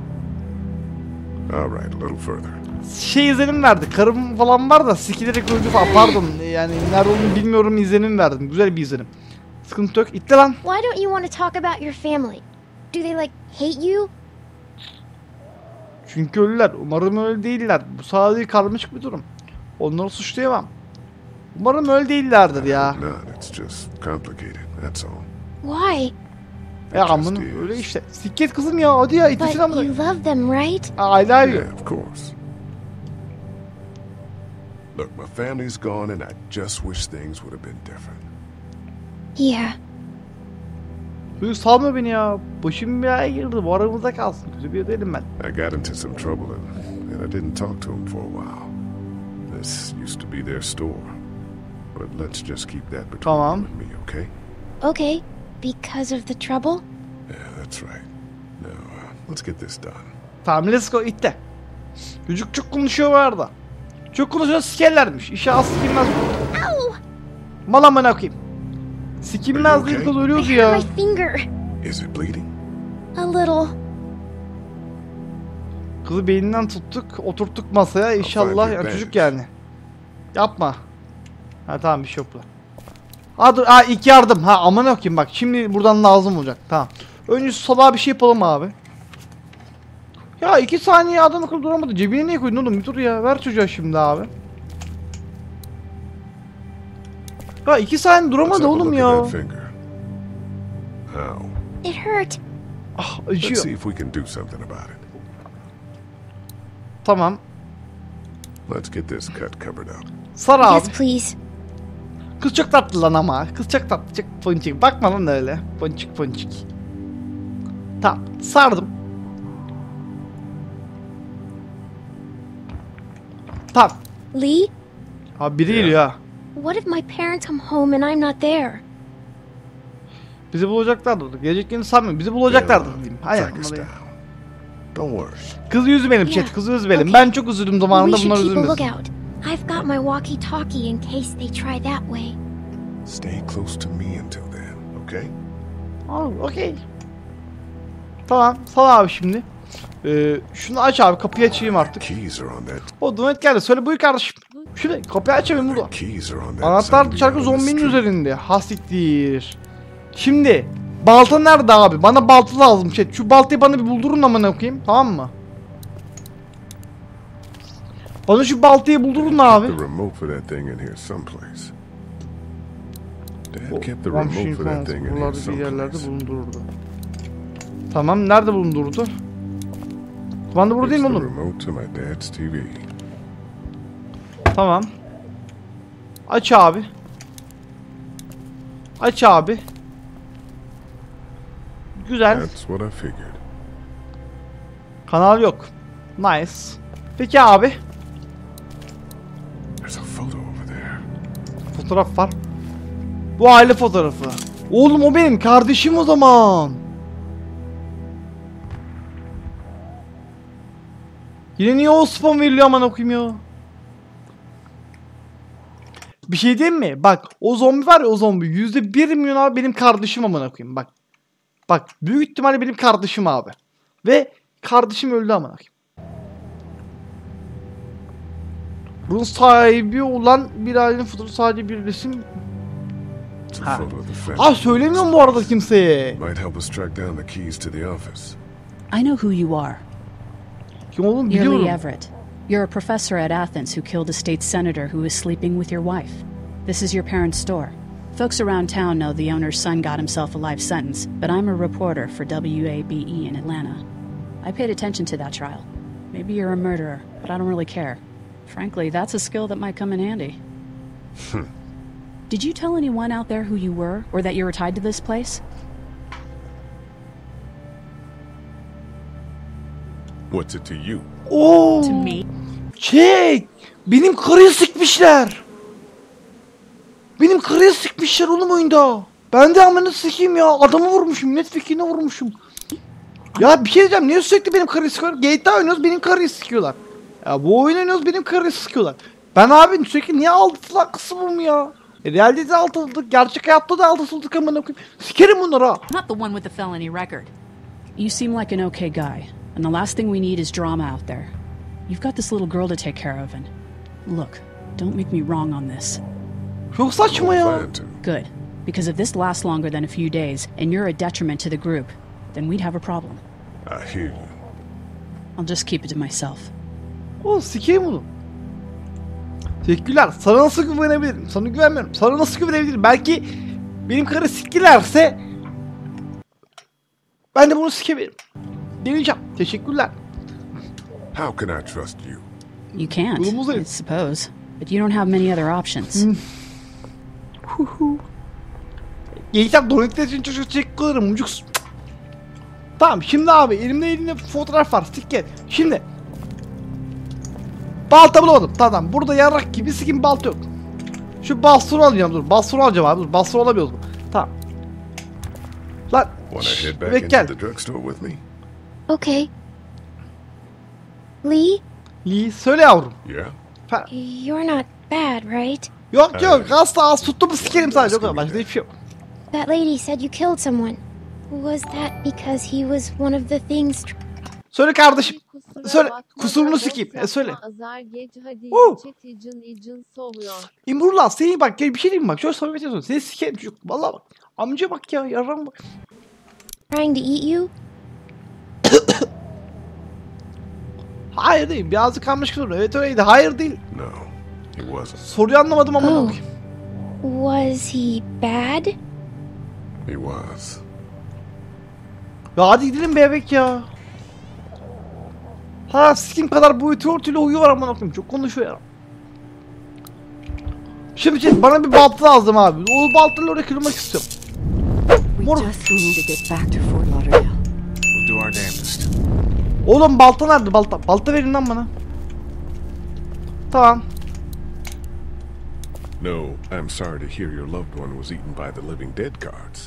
S3: All right, a little further.
S1: Şey izlenim verdi. Karım falan var da sikilerek öldü falan. Pardon. Yani nerede olduğunu bilmiyorum, izlenim verdim. Güzel bir izlenim. Sıkıntı yok. İtle lan.
S5: Why don't you want to talk about your family? Do they like hate you?
S1: Çünkü ölüler. Umarım öyle değiller. Bu sadece karmaşık bir durum. Onları suçlayamam. Umarım öyle değillerdir ya.
S3: No, it's just complicated, that's all.
S5: Why?
S1: Ya amına öyle işte. Sikket kızım ya. Hadi ya, itlesin
S5: But
S1: amına.
S5: you love them, right?
S1: I love you.
S3: Yeah, of course. Look, my family's gone and I just wish things would have been different.
S5: Yeah.
S1: Çocuk salma beni ya. Başım belaya girdi. Bu aramızda kalsın. Kötü bir değilim ben.
S3: I got into some trouble and, and I didn't talk to them for a while. This used to be their store. But let's just keep that between
S1: Tamam.
S3: you and me, okay?
S5: Okay. Because of the trouble?
S3: Yeah, that's right. Now, uh, let's get this done.
S1: Tamam, let's go, itte. Çocuk çok konuşuyor bu arada. Çok konuşuyor, sikerlermiş. İşe az sikilmez bu. Mal amına koyayım. Sikilmez değil, kız ölüyordu
S5: I
S1: ya.
S5: hurt my finger.
S3: Is it bleeding?
S5: A little.
S1: Kızı beyninden tuttuk, oturttuk masaya. İnşallah yani çocuk yani. Yapma. Ha tamam, bir şey yok burada. Ha dur, ha ilk yardım. Ha amına koyayım bak. Şimdi buradan lazım olacak. Tamam. Önce salağa bir şey yapalım abi. Ya iki saniye adam akıllı duramadı. Cebine niye koydun oğlum? Bir dur ya. Ver çocuğa şimdi abi. Ya iki saniye duramadı oğlum ya.
S3: How?
S5: It hurt.
S1: Ah,
S3: Let's see
S1: acıyor.
S3: if we can do something about it.
S1: Tamam.
S3: Let's get this cut covered up.
S1: Sar abi.
S5: Yes, please.
S1: Kız çok tatlı lan ama. Kız çok tatlı. Çok ponçik. Bakma lan öyle. Ponçik ponçik. Tamam. Sardım. Tamam.
S5: Lee,
S1: Abi biri geliyor ha.
S5: what if my parents come home and I'm not there?
S1: Bizi bulacaklardır. Geleceklerini sanmıyorum. Bizi bulacaklardır diyeyim. Aynen.
S3: Track us
S1: bunları-
S3: down. Don't worry.
S1: Kızı üzmeyelim
S5: Yeah.
S1: chat. Kızı üzmeyelim.
S5: Okay.
S1: Ben çok üzüldüm
S5: We
S1: zamanında,
S5: should
S1: bunlar
S5: keep a
S1: üzülmesin.
S5: lookout. I've got my walkie-talkie in case they try that way.
S3: Stay close to me until then, okay?
S1: Oh, okey. Tamam. Sal abi şimdi. Ee, şunu aç abi. Kapıyı açayım artık.
S3: Keys are on that.
S1: O Donet geldi. Söyle buyur kardeşim. Şurada kapıyı açayım burada.
S3: Keys are on that
S1: Anahtar
S3: zombie
S1: çarkı
S3: out on the
S1: zombinin
S3: street.
S1: üzerinde. Hasiktir. Şimdi balta nerede abi? Bana balta lazım. Şey, şu baltayı bana bir buldurun amına koyayım. Tamam mı? Bana şu baltayı buldurun abi.
S3: The remote for that thing in here someplace. Dad kept the
S1: Komşu
S3: remote for that thing in here
S1: buralarda bir yerlerde
S3: someplace.
S1: bulundururdu. Tamam, nerede bulundururdu? Kumanda burada değil mi
S3: It's the
S1: oğlum?
S3: remote to my dad's T V.
S1: Tamam. Aç abi. Aç abi. Güzel.
S3: That's what I figured.
S1: Kanal yok. Nice. Peki abi.
S3: There's a photo over there.
S1: Fotoğraf var. Bu aile fotoğrafı. Oğlum o benim kardeşim o zaman. Yine niye o spam veriliyor aman okuyayım ya. Bir şey diyeyim mi? Bak o zombi var ya, o zombi yüzde bir milyon abi benim kardeşim aman okuyayım. Bak. Bak büyük ihtimalle benim kardeşim abi. Ve kardeşim öldü aman okuyayım. Bunun sahibi olan bir ailenin fotoğrafı, sadece bir resim.
S3: It's a
S1: Ha.
S3: photo of the family.
S1: Ah söylemiyorum bu arada kimseye.
S3: Might help us track down the keys to the office.
S19: I know who you are.
S1: Kim olduğunu
S19: You're
S1: biliyorum.
S19: Lee Everett. You're a professor at Athens who killed a state senator who was sleeping with your wife. This is your parents' store. Folks around town know the owner's son got himself a life sentence, but I'm a reporter for W A B E in Atlanta. I paid attention to that trial. Maybe you're a murderer, but I don't really care. Frankly, that's a skill that might come in handy. Did you tell anyone out there who you were, or that you were tied to this place?
S3: What's it to you?
S1: Oo.
S19: To me?
S1: Çek. Benim karıyı sıkmışlar. Benim karıyı sıkmışlar oğlum oyunda. Ben de amına sikeyim ya. Adamı vurmuşum. Milletvekilini vurmuşum. Ya bir şey diyeceğim. Niye sürekli benim karıyı sıkıyorlar? G T A oynuyoruz, benim karıyı sıkıyorlar. Ya bu oyun oynuyoruz, benim karıyı sıkıyorlar. Ben abi sürekli niye aldatılan kısmım ya? E, realde de aldatıldık. Gerçek hayatta da aldatıldık amına koyayım. Sikerim bunları ha.
S19: Not the one with the felony record. You seem like an okay guy, and the last thing we need is drama out there. You've got this little girl to take care of, and look, don't make me wrong on this.
S1: Çok saçma ya.
S19: Good, because if this lasts longer than a few days, and you're a detriment to the group, then we'd have a problem.
S3: I hear you.
S19: I'll just keep it to myself.
S1: O sikeyim bunu. Teşekkürler. Sana nasıl güvenebilirim? Sana güvenmiyorum. Sana nasıl güvenebilirim? Belki benim karı siktilerse ben de bunu sikebilirim. Deneyeceğim. Teşekkürler.
S3: How can I trust you?
S19: You can't, I suppose, but you don't have many other options.
S1: Geçen donetler için çok teşekkür ederim. Mucuk. Tamam şimdi abi elimde elimde fotoğraf var. Siktir. Şimdi balta bulamadım. Tamam burada yarrak gibi sikim balta yok. Şu bastonu alacağım, dur. Bastonu alacağım abi, dur. Bastonu alamıyoruz. Tamam. Lan.
S3: Wanna head back
S1: Bebek
S3: into
S1: gel.
S3: the drugstore with me?
S5: Okay. Lee,
S1: Lee söyle yavrum.
S3: Yeah.
S1: Fa-
S5: you're not bad, right?
S1: Yok yok asla az tuttu mu sikerim sadece o kadar, başka hiçbir şey yok.
S5: That lady said you killed someone. Was that because he was one of the things?
S1: Söyle kardeşim. Söyle. Kusurunu sikeyim. E söyle.
S20: Azar geç hadi
S1: Oo.
S20: çek icin icin soğuyor.
S1: İmrullah seni bak gel bir şey diyeyim mi bak. Şöyle samimiyet ediyorsun. Seni sikerim çocuk. Vallahi bak. Amca bak ya yarram bak.
S5: Trying to eat you?
S1: Hayır değil. Birazcık anlaşık soru. Evet öyleydi. Hayır değil.
S3: No, he wasn't.
S1: Soruyu anlamadım ama
S5: Oh.
S1: bakayım.
S5: Was he bad?
S3: He was.
S1: Ya hadi gidelim bebek ya. Ha sikim kadar boyutu örtülü huyu var amına koyayım. Çok konuşuyor ya. Şimdi şey, bana bir balta lazım abi. O baltayla oraya kırmak istiyorum.
S12: We just need to get back to Fort Lauderdale.
S10: We'll do our damnedest.
S1: Oğlum balta nerede balta? Balta verin lan bana. Tamam.
S3: No, I'm sorry to hear your loved one was eaten by the living dead guards.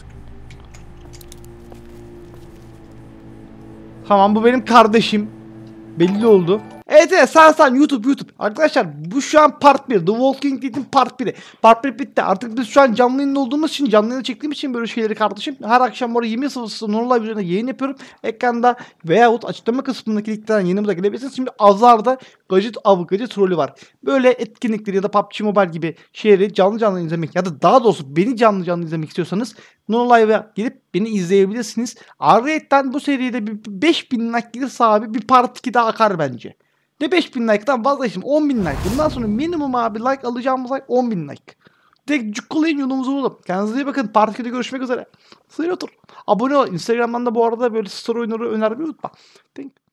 S1: Tamam bu benim kardeşim. Belli oldu. Evet evet sen sen YouTube YouTube. Arkadaşlar bu şu an part bir. The Walking Dead'in part biri. Part bir bitti. Artık biz şu an canlı yayında olduğumuz için, canlı yayında çektiğim için böyle şeyleri kardeşim. Her akşam orada yirmi sıfır Nurlive üzerinde yayın yapıyorum. Ekranda veyahut açıklama kısmındaki linklerden yayınımıza gelebilirsiniz. Şimdi Azar'da Gadget Avı, Gadget Trolü var. Böyle etkinlikleri ya da P U B G Mobile gibi şeyleri canlı canlı izlemek ya da daha doğrusu beni canlı canlı izlemek istiyorsanız Nurlive'a gelip beni izleyebilirsiniz. Ayrıca bu seride bir beş bin like gelirse abi bir part iki daha akar bence. De beş bin like'tan vazgeçtim. on bin like. Bundan sonra minimum abi like alacağımız like on bin like. Direkt cukkulayın yolumuzu bulalım. Kendinize iyi bakın. Part ikide görüşmek üzere. Sıyır otur. Abone ol. Instagram'dan da bu arada böyle story oyunları önermeyi unutma. Thank you.